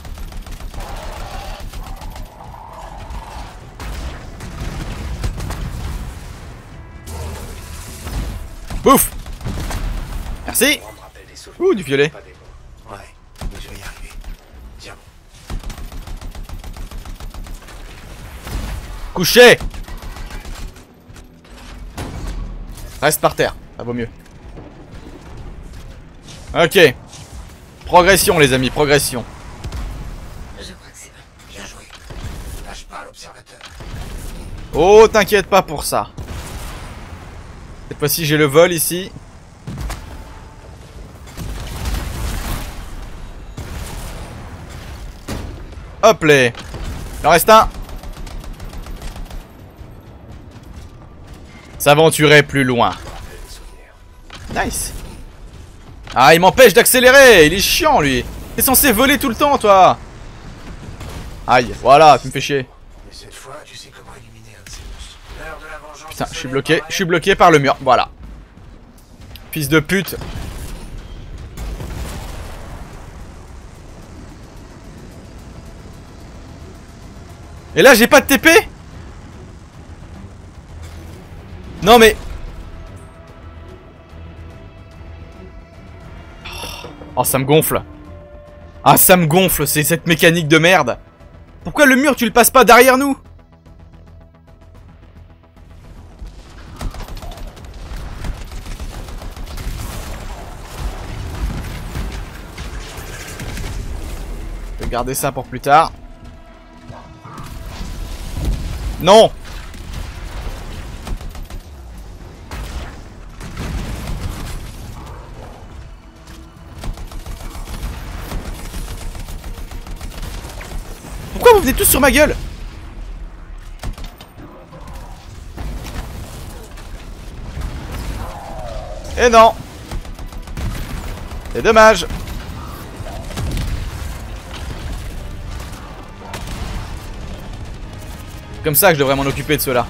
Bouf. Merci. On me rappelle des souvenirs. Ouh, du violet. Pas des mots. Ouais, mais je vais y arriver. Tiens. Couché. Reste par terre, ça vaut mieux. Ok. Progression les amis, progression. Je crois que c'est bon. Bien joué. pas l'observateur. Oh, t'inquiète pas pour ça. Cette fois-ci, j'ai le vol ici. Hop là. Il en reste un. S'aventurer plus loin. Nice. Ah, il m'empêche d'accélérer. Il est chiant, lui. T'es censé voler tout le temps, toi. Aïe, voilà, tu me fais chier. Et cette fois, tu sais comment éliminer un de ces monstres. L'heure de la vengeance. Putain, je suis bloqué. Je suis bloqué par le mur. Voilà. Fils de pute. Et là, j'ai pas de T P? Non, mais... Oh, ça me gonfle. Ah, ça me gonfle, c'est cette mécanique de merde. Pourquoi le mur, tu le passes pas derrière nous? Je vais garder ça pour plus tard. Non! Pourquoi vous venez tous sur ma gueule? Eh non! C'est dommage! Comme ça que je devrais m'en occuper de ceux-là.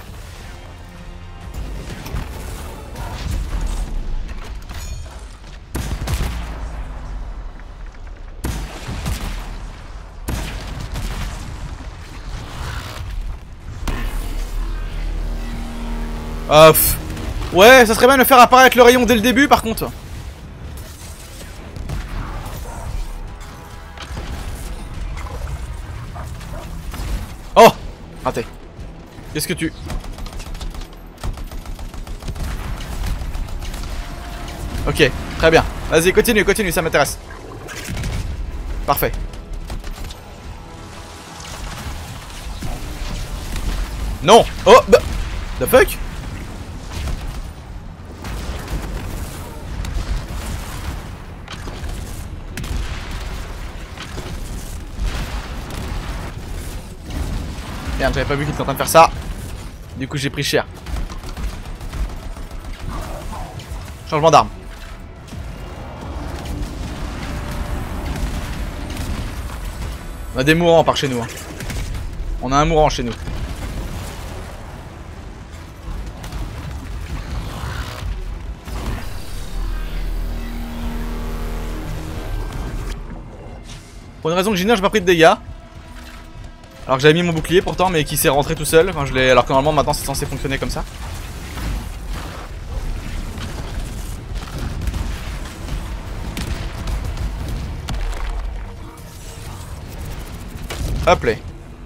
Euh, pff. Ouais, ça serait bien de faire apparaître le rayon dès le début par contre. Oh! Raté. Qu'est-ce que tu... Ok, très bien. Vas-y, continue, continue, ça m'intéresse. Parfait. Non! Oh! Bah... The fuck? Merde, j'avais pas vu qu'il était en train de faire ça. Du coup, j'ai pris cher. Changement d'arme. On a des mourants par chez nous. Hein. On a un mourant chez nous. Pour une raison que j'ignore, j'ai pas pris de dégâts. Alors que j'avais mis mon bouclier pourtant, mais qui s'est rentré tout seul quand je l'ai. Alors que normalement maintenant c'est censé fonctionner comme ça. Hop là.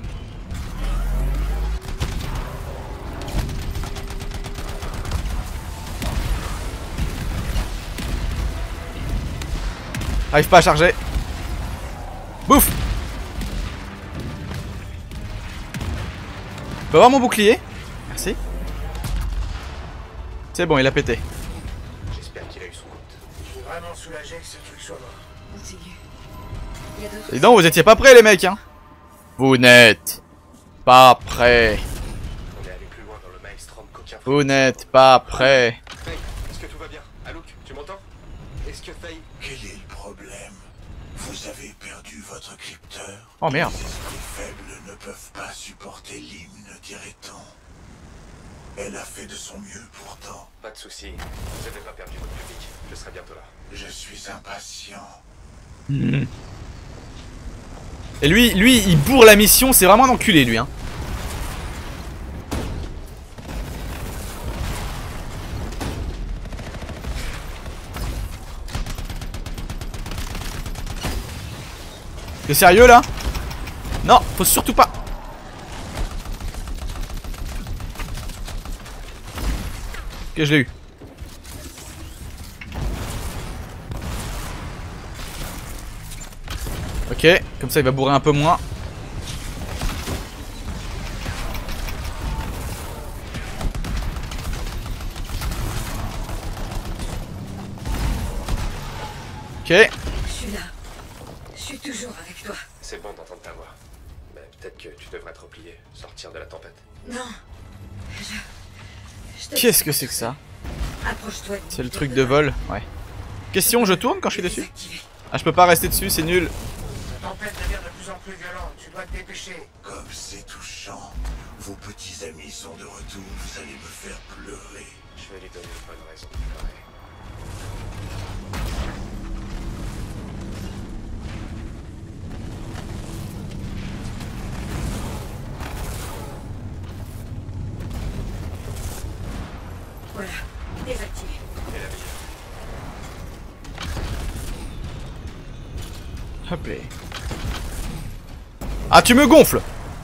Arrive pas à charger. Bouffe. Je peux avoir mon bouclier? Merci. C'est bon, il a pété. J'espère qu'il a eu son compte. Je suis vraiment soulagé que ce truc soit mort. Et donc, vous étiez pas prêts les mecs hein? Vous n'êtes pas prêts. On est allé plus loin dans le maelstrom qu'aucun. Vous n'êtes pas prêts. Faye, est-ce que tout va bien? Alouk, tu m'entends? Est-ce que Faye... Quel est le problème? Vous avez perdu votre crypteur. Oh merde. Les esprits faibles ne peuvent pas supporter l'hymne, dirait-on. Elle a fait de son mieux pourtant. Pas de soucis, vous n'avez pas perdu votre public. Je serai bientôt là. Je suis impatient. Mmh. Et lui, lui, il bourre la mission, c'est vraiment un enculé lui hein. T'es sérieux là? Non, faut surtout pas. Ok, je l'ai eu. Ok, comme ça il va bourrer un peu moins. Je suis là. Je suis toujours avec toi. C'est bon d'entendre ta voix. Mais peut-être que tu devrais te replier, sortir de la tempête. Non. Je... je te- Qu'est-ce que c'est que ça? Approche-toi. C'est le truc de vol, ouais. Question, je tourne quand je suis dessus? Ah, je peux pas rester dessus, c'est nul. La tempête devient de plus en plus violente, tu dois te dépêcher. Comme c'est touchant. Vos petits amis sont de retour, vous allez me faire pleurer. Je vais lui donner une bonne raison de pleurer. Voilà. Désactivé. Et la meilleure. Hop là. Ah, tu me gonfles!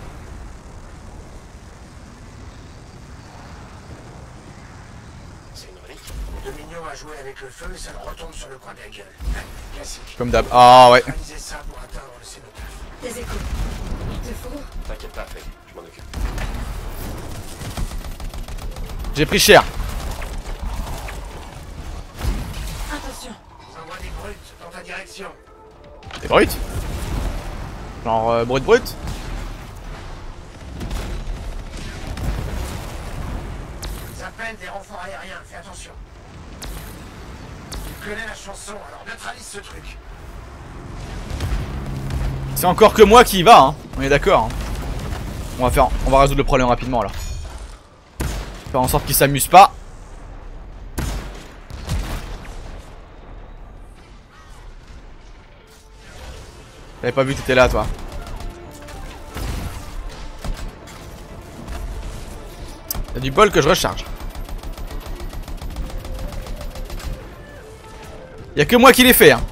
C'est une relique. Dominion a joué avec le feu et ça le retombe sur le coin de la gueule. Classique. Comme d'hab. Ah ouais. Réaliser ça pour atteindre le cénotaphe. Des échos. Il te faut. T'inquiète pas, Faye, je m'en occupe. J'ai pris cher. Attention. J'envoie des brutes dans ta direction. Des brutes? Genre euh, brut brut? Ils appellent des renforts aériens, fais attention. Tu connais la chanson, alors neutralise ce truc. C'est encore que moi qui y va, hein. On est d'accord. Hein. On va faire, on va résoudre le problème rapidement là. Faire en sorte qu'ils s'amusent pas. J'avais pas vu que t'étais là, toi. Y'a du bol que je recharge. Y'a que moi qui l'ai fait, hein.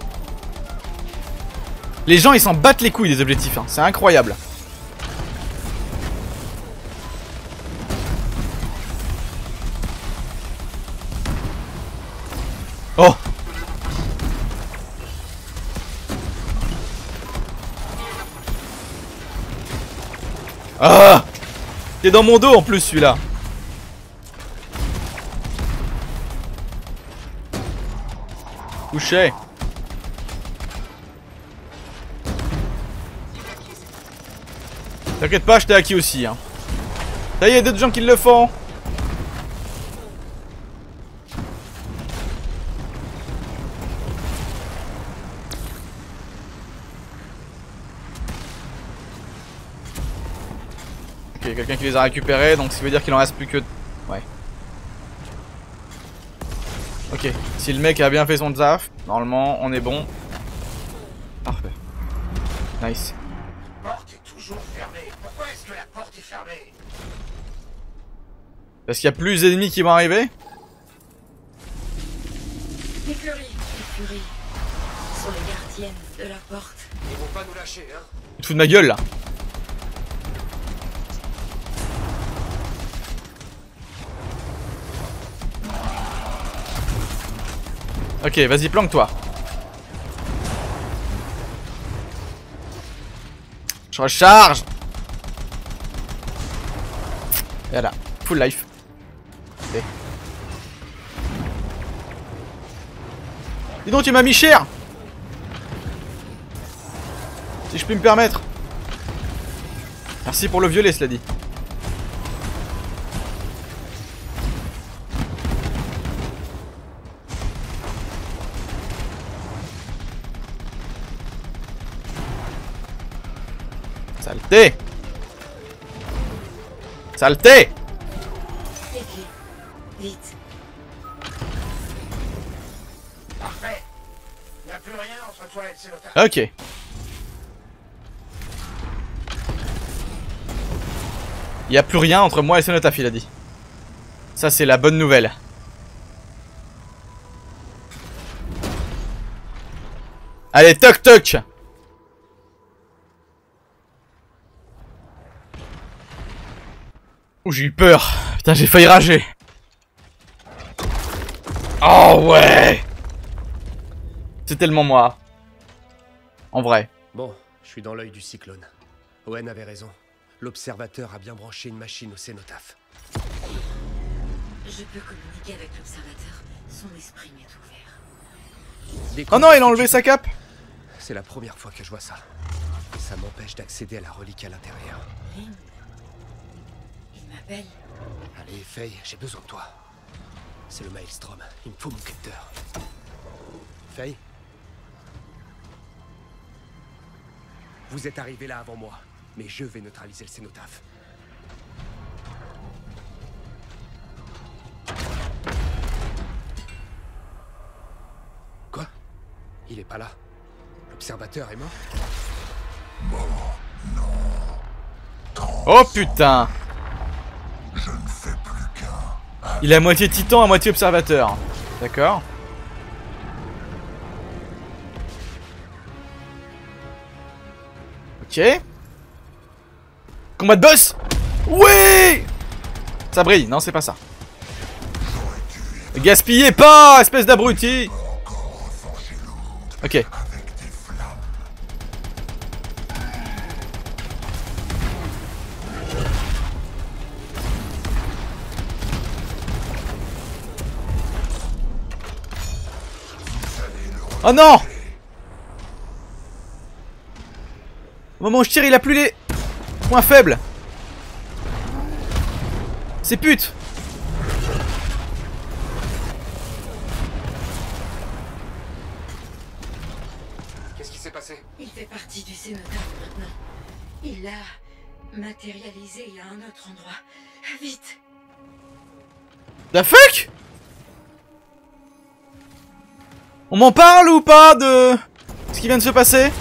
Les gens ils s'en battent les couilles des objectifs, hein. C'est incroyable. Oh! Ah! T'es dans mon dos en plus celui-là. Couché. T'inquiète pas, je t'ai acquis aussi, hein. Ça y est, d'autres gens qui le font. Ok, quelqu'un qui les a récupérés, donc ça veut dire qu'il en reste plus que... Ouais. Ok, si le mec a bien fait son taf, normalement on est bon. Parfait. Nice. La porte est toujours fermée. Pourquoi est-ce que la porte est fermée? Parce qu'il y a plus d'ennemis qui vont arriver. Les furies. Les furies sont les gardiennes de la porte. Ils vont pas nous lâcher, hein. Tu te fous de ma gueule là. Ok, vas-y, planque-toi. Je recharge. Et voilà, full life. Okay. Dis donc, tu m'as mis cher. Si je puis me permettre. Merci pour le violet, cela dit. Saleté! Saleté! Les clés. Vite. Parfait. Il n'y a plus rien entre toi et le cénotaphe. Ok. Il n'y a plus rien entre moi et Cénotaphe, il a dit. Ça, c'est la bonne nouvelle. Allez, toc toc! Ouh, j'ai eu peur. Putain, j'ai failli rager. Oh ouais! C'est tellement moi. En vrai. Bon, je suis dans l'œil du cyclone. Owen avait raison. L'observateur a bien branché une machine au cénotaphe. Je peux communiquer avec l'observateur. Son esprit m'est ouvert. Oh non, il a enlevé sa cape. C'est la première fois que je vois ça. Ça m'empêche d'accéder à la relique à l'intérieur. Lynn, il m'appelle. Allez, Faye, j'ai besoin de toi. C'est le Maelstrom. Il me faut mon capteur. Faye? Vous êtes arrivé là avant moi, mais je vais neutraliser le cénotaphe. Quoi? Il est pas là. L'observateur est mort? Mort, non. Oh putain. Je ne fais plus qu'un. Il est à moitié titan, à moitié observateur. D'accord. Ok. Combat de boss. Oui. Ça brille, non c'est pas ça. Gaspillez pas, espèce d'abruti. Ok. Oh non! Au moment où je tire, il a plus les points faibles. C'est pute. Qu'est-ce qui s'est passé? Il fait partie du cénotaphe maintenant. Il l'a matérialisé à un autre endroit. Vite! The fuck? On m'en parle ou pas de ce qui vient de se passer?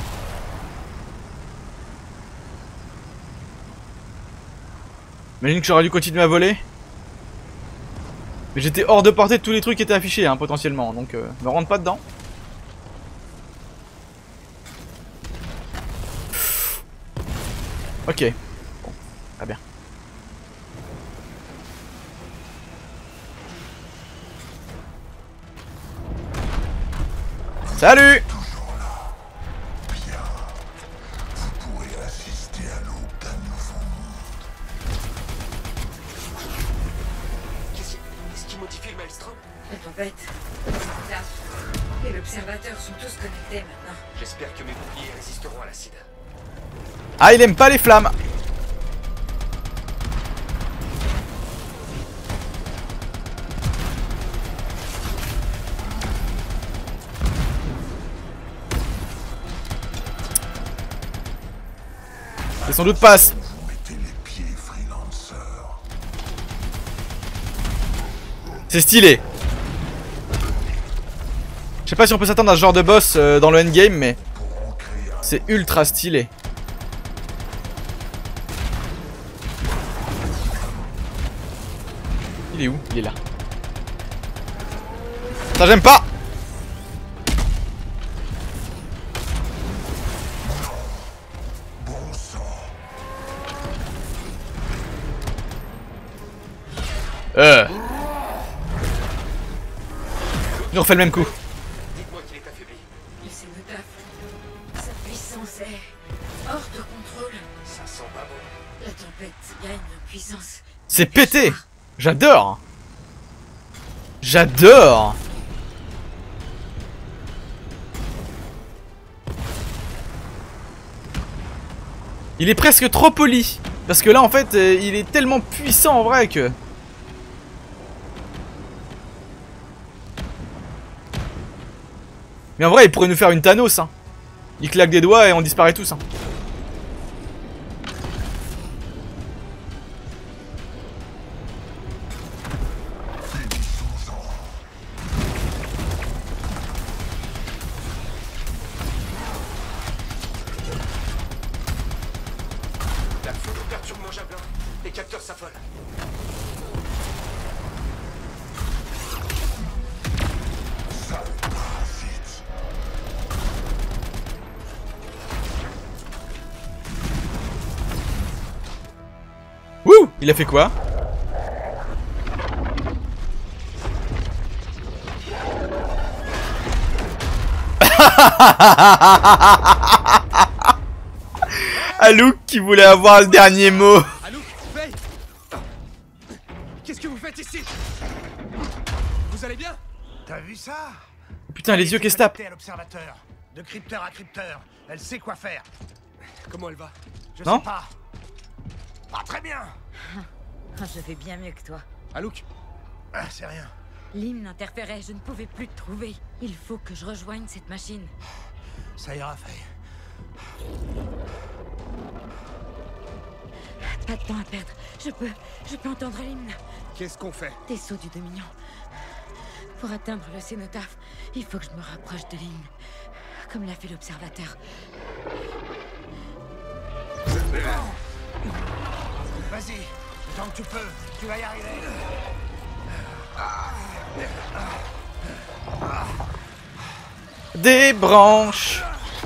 Imagine que j'aurais dû continuer à voler. Mais j'étais hors de portée de tous les trucs qui étaient affichés, hein, potentiellement. Donc, euh, me rentre pas dedans. Ok. Bon, très bien. Salut! Toujours là. Bien. Vous pourrez assister à l'aube d'un nouveau monde. Qu'est-ce qui... Qu'est-ce qui modifie le Maelstrom? La tempête, le cénotaphe et l'observateur sont tous connectés maintenant. J'espère que mes boucliers résisteront à l'acide. Ah, il aime pas les flammes. C'est sans doute pas... Vous mettez les pieds, freelancer. C'est stylé. Je sais pas si on peut s'attendre à ce genre de boss euh, dans le endgame, mais c'est ultra stylé. Il est où? Il est là. Ça j'aime pas. Bon sang. Euh. Il refait le même coup. Dites-moi qu'il est affaibli. Le cénotaphe, sa puissance est hors de contrôle. Ça sent pas bon. La tempête gagne en puissance. C'est pété. J'adore. J'adore. Il est presque trop poli. Parce que là en fait euh, il est tellement puissant en vrai que... Mais en vrai il pourrait nous faire une Thanos hein. Il claque des doigts et on disparaît tous hein. La foudre perturbe mon javelin. Les capteurs s'affolent. Sale parasite. Wouh! Il a fait quoi? Alouk qui voulait avoir le dernier mot. Alouk, Faye! Qu'est-ce que vous faites ici? Vous allez bien? T'as vu ça? Putain, les yeux qu'elle se tape. À l'observateur, de crypteur à crypteur, elle sait quoi faire. Comment elle va? Je Non sais pas. Ah, très bien. Je vais bien mieux que toi. Alouk. Ah, c'est rien. L'hymne interférait, je ne pouvais plus te trouver. Il faut que je rejoigne cette machine. Ça ira, Faye. Pas de temps à perdre. Je peux, je peux entendre l'hymne. Qu'est-ce qu'on fait? Des sauts du Dominion. Pour atteindre le cénotaphe, il faut que je me rapproche de l'hymne. Comme l'a fait l'observateur. Vas-y, tant que tu peux, tu vas y arriver. Des branches.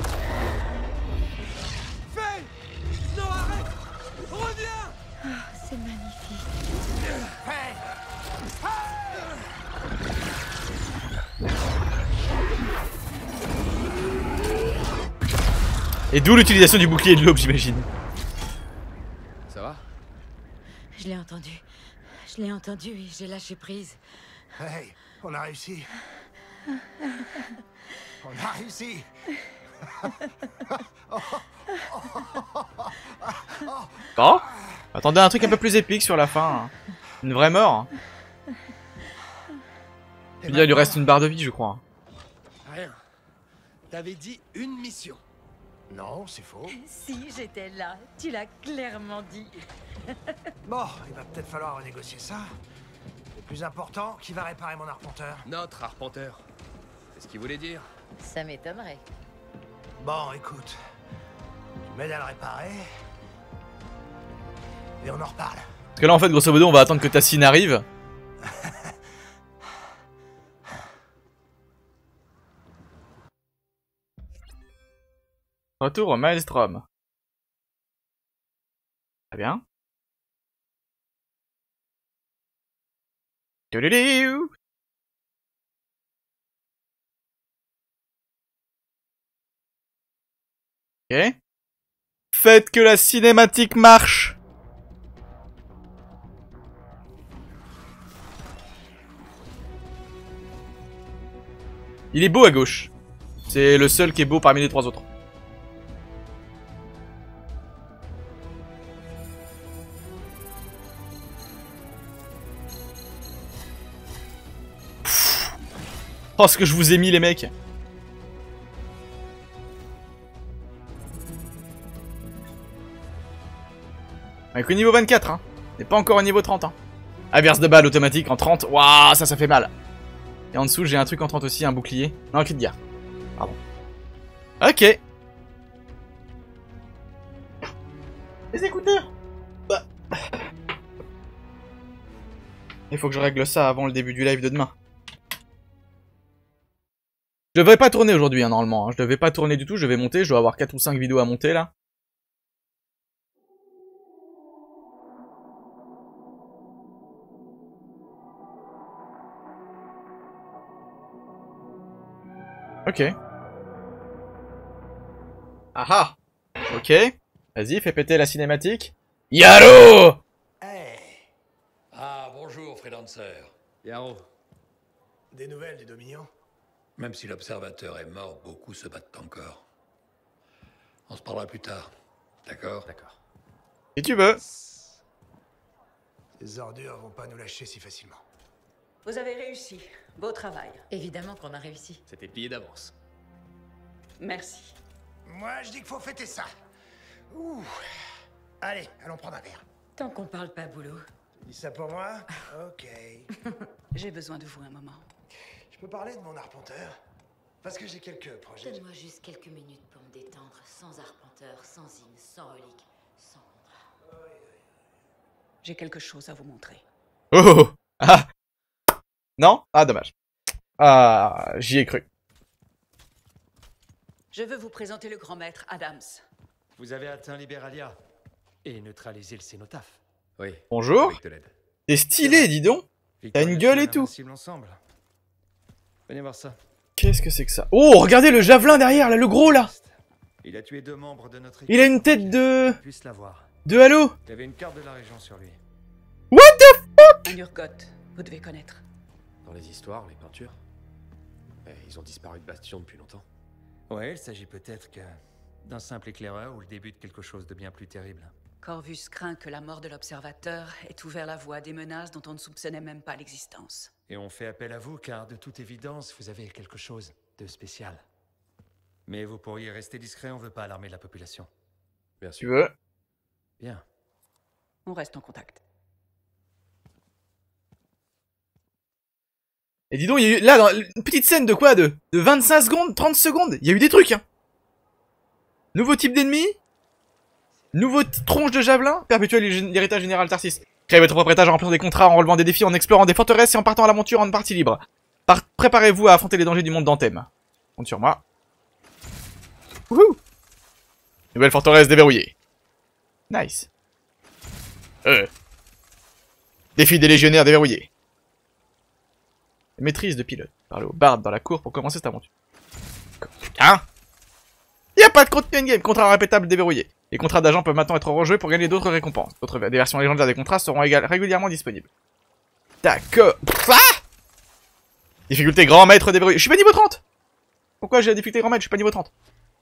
Faye! Non, arrête! Reviens! Oh, c'est magnifique. Faye! Et d'où l'utilisation du bouclier et de l'aube, j'imagine. Ça va? Je l'ai entendu. Je l'ai entendu et j'ai lâché prise. Hey, on a réussi. On a réussi. Bon. Attendez un truc un peu plus épique sur la fin. Hein. Une vraie mort. Je veux dire, il lui reste une barre de vie, je crois. Rien. T'avais dit une mission. Non, c'est faux. Si j'étais là, tu l'as clairement dit. Bon, il va peut-être falloir renégocier ça. Le plus important, qui va réparer mon arpenteur? Notre arpenteur. C'est ce qu'il voulait dire. Ça m'étonnerait. Bon, écoute. Tu m'aides à le réparer. Et on en reparle. Parce que là, en fait, grosso modo, on va attendre que Tassine arrive. Retour au Maelstrom. Très bien. Tududu. Ok. Faites que la cinématique marche. Il est beau à gauche. C'est le seul qui est beau parmi les trois autres. Pfff. Oh, ce que je vous ai mis, les mecs. On est qu'au niveau vingt-quatre, hein. On n'est pas encore au niveau trente, hein. Averse de balle automatique en trente. Waouh, ça, ça fait mal. Et en dessous, j'ai un truc en trente aussi, un bouclier. Non, un cri de guerre. Pardon. Ok. Les écouteurs. Bah. Il faut que je règle ça avant le début du live de demain. Je devrais pas tourner aujourd'hui, hein, normalement. Hein. Je devais pas tourner du tout, je vais monter. Je dois avoir quatre ou cinq vidéos à monter, là. Ok. Aha. Ok. Vas-y, fais péter la cinématique. Yaro. Hey, Ah, bonjour, freelancer. Yaro. des nouvelles du Dominion? Même si l'observateur est mort, beaucoup se battent encore. On se parlera plus tard. D'accord? D'accord. Si tu veux. Ces ordures vont pas nous lâcher si facilement. Vous avez réussi. Beau travail. Évidemment qu'on a réussi. C'était plié d'avance. Merci. Moi, je dis qu'il faut fêter ça. Ouh. Allez, allons prendre un verre. Tant qu'on parle pas boulot. Tu dis ça pour moi? Ok. J'ai besoin de vous un moment. Je peux parler de mon arpenteur? Parce que j'ai quelques projets. Donne-moi juste quelques minutes pour me détendre, sans arpenteur, sans hymne, sans relique, sans contrat. J'ai quelque chose à vous montrer. Oh. Ah. Non? Ah, dommage. Ah, j'y ai cru. Je veux vous présenter le grand maître Adams. Vous avez atteint Liberalia et neutralisé le cénotaphe. Oui. Bonjour. Avec de l'aide. T'es stylé, dis donc. T'as une gueule et tout. Ensemble. Venez voir ça. Qu'est-ce que c'est que ça? Oh, regardez le javelin derrière, là, le gros, là. Il a tué deux membres de notre équipe. Il a une tête de... Puisse l'avoir. De Halo. Il avait une carte de la région sur lui. What the fuck? Un Urgot, vous devez connaître. Dans les histoires, les peintures. Eh, ils ont disparu de Bastion depuis longtemps. Ouais, il s'agit peut-être que d'un simple éclaireur ou le début de quelque chose de bien plus terrible. Corvus craint que la mort de l'Observateur ait ouvert la voie à des menaces dont on ne soupçonnait même pas l'existence. Et on fait appel à vous car, de toute évidence, vous avez quelque chose de spécial. Mais vous pourriez rester discret, on veut pas alarmer la population. Bien Tu sûr. veux? Bien. On reste en contact. Et dis donc, il y a eu, là, dans une petite scène de quoi? De, de vingt-cinq secondes, trente secondes, il y a eu des trucs, hein. Nouveau type d'ennemi. Nouveau tronche de javelin. Perpétuer l'héritage général Tarsis. Créez votre propre étage en remplissant des contrats, en relevant des défis, en explorant des forteresses et en partant à l'aventure en partie libre. Par Préparez-vous à affronter les dangers du monde d'Anthem. Compte sur moi. Wouhou. Nouvelle forteresse déverrouillée. Nice. Euh. Défi des légionnaires déverrouillé. Maîtrise de pilote. Parlez au barde dans la cour pour commencer cette aventure. Hein? Y'a pas de contenu in-game. Contrat répétable déverrouillé. Les contrats d'agents peuvent maintenant être rejoués pour gagner d'autres récompenses. D'autres des versions légendaires des contrats seront égales, régulièrement disponibles. D'accord. Ah, difficulté grand maître déverrouillé. Je suis pas niveau trente. Pourquoi j'ai la difficulté grand maître? Je suis pas niveau trente.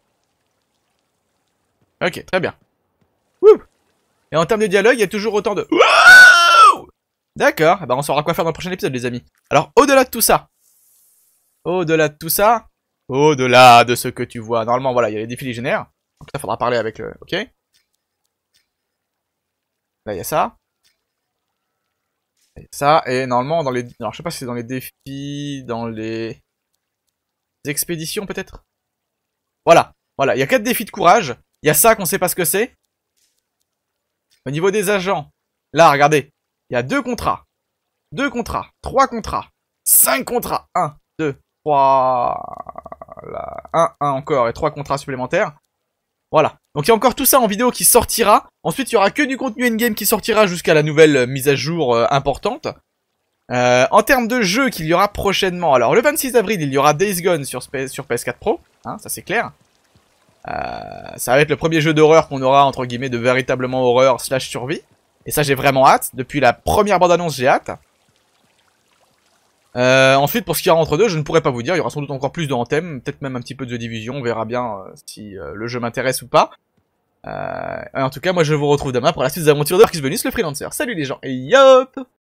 Ok, très bien. Wouh. Et en termes de dialogue, il y a toujours autant de... Wow. D'accord, bah on saura quoi faire dans le prochain épisode, les amis. Alors, au-delà de tout ça, au-delà de tout ça, au-delà de ce que tu vois, normalement, voilà, il y a les défis légionnaires. Donc ça, faudra parler avec le... Ok. Là, il y a ça. Il y a ça, et normalement, dans les... Alors, je sais pas si c'est dans les défis, dans les... expéditions, peut-être. Voilà, voilà, il y a quatre défis de courage. Il y a ça qu'on sait pas ce que c'est. Au niveau des agents, là, regardez. Il y a deux contrats, deux contrats, trois contrats, cinq contrats, un, deux, trois, là, un, un encore et trois contrats supplémentaires. Voilà. Donc il y a encore tout ça en vidéo qui sortira. Ensuite il y aura que du contenu in-game qui sortira jusqu'à la nouvelle euh, mise à jour euh, importante. Euh, en termes de jeu qu'il y aura prochainement, alors le vingt-six avril il y aura Days Gone sur, sur P S quatre Pro, hein, ça c'est clair. Euh, ça va être le premier jeu d'horreur qu'on aura entre guillemets de véritablement horreur slash survie. Et ça j'ai vraiment hâte, depuis la première bande-annonce j'ai hâte. Euh, ensuite pour ce qu'il y aura entre deux, je ne pourrais pas vous dire, il y aura sans doute encore plus de Anthem, peut-être même un petit peu de The Division, on verra bien euh, si euh, le jeu m'intéresse ou pas. Euh, en tout cas moi je vous retrouve demain pour la suite des aventures d'Arcus Venus le freelancer. Salut les gens et yop!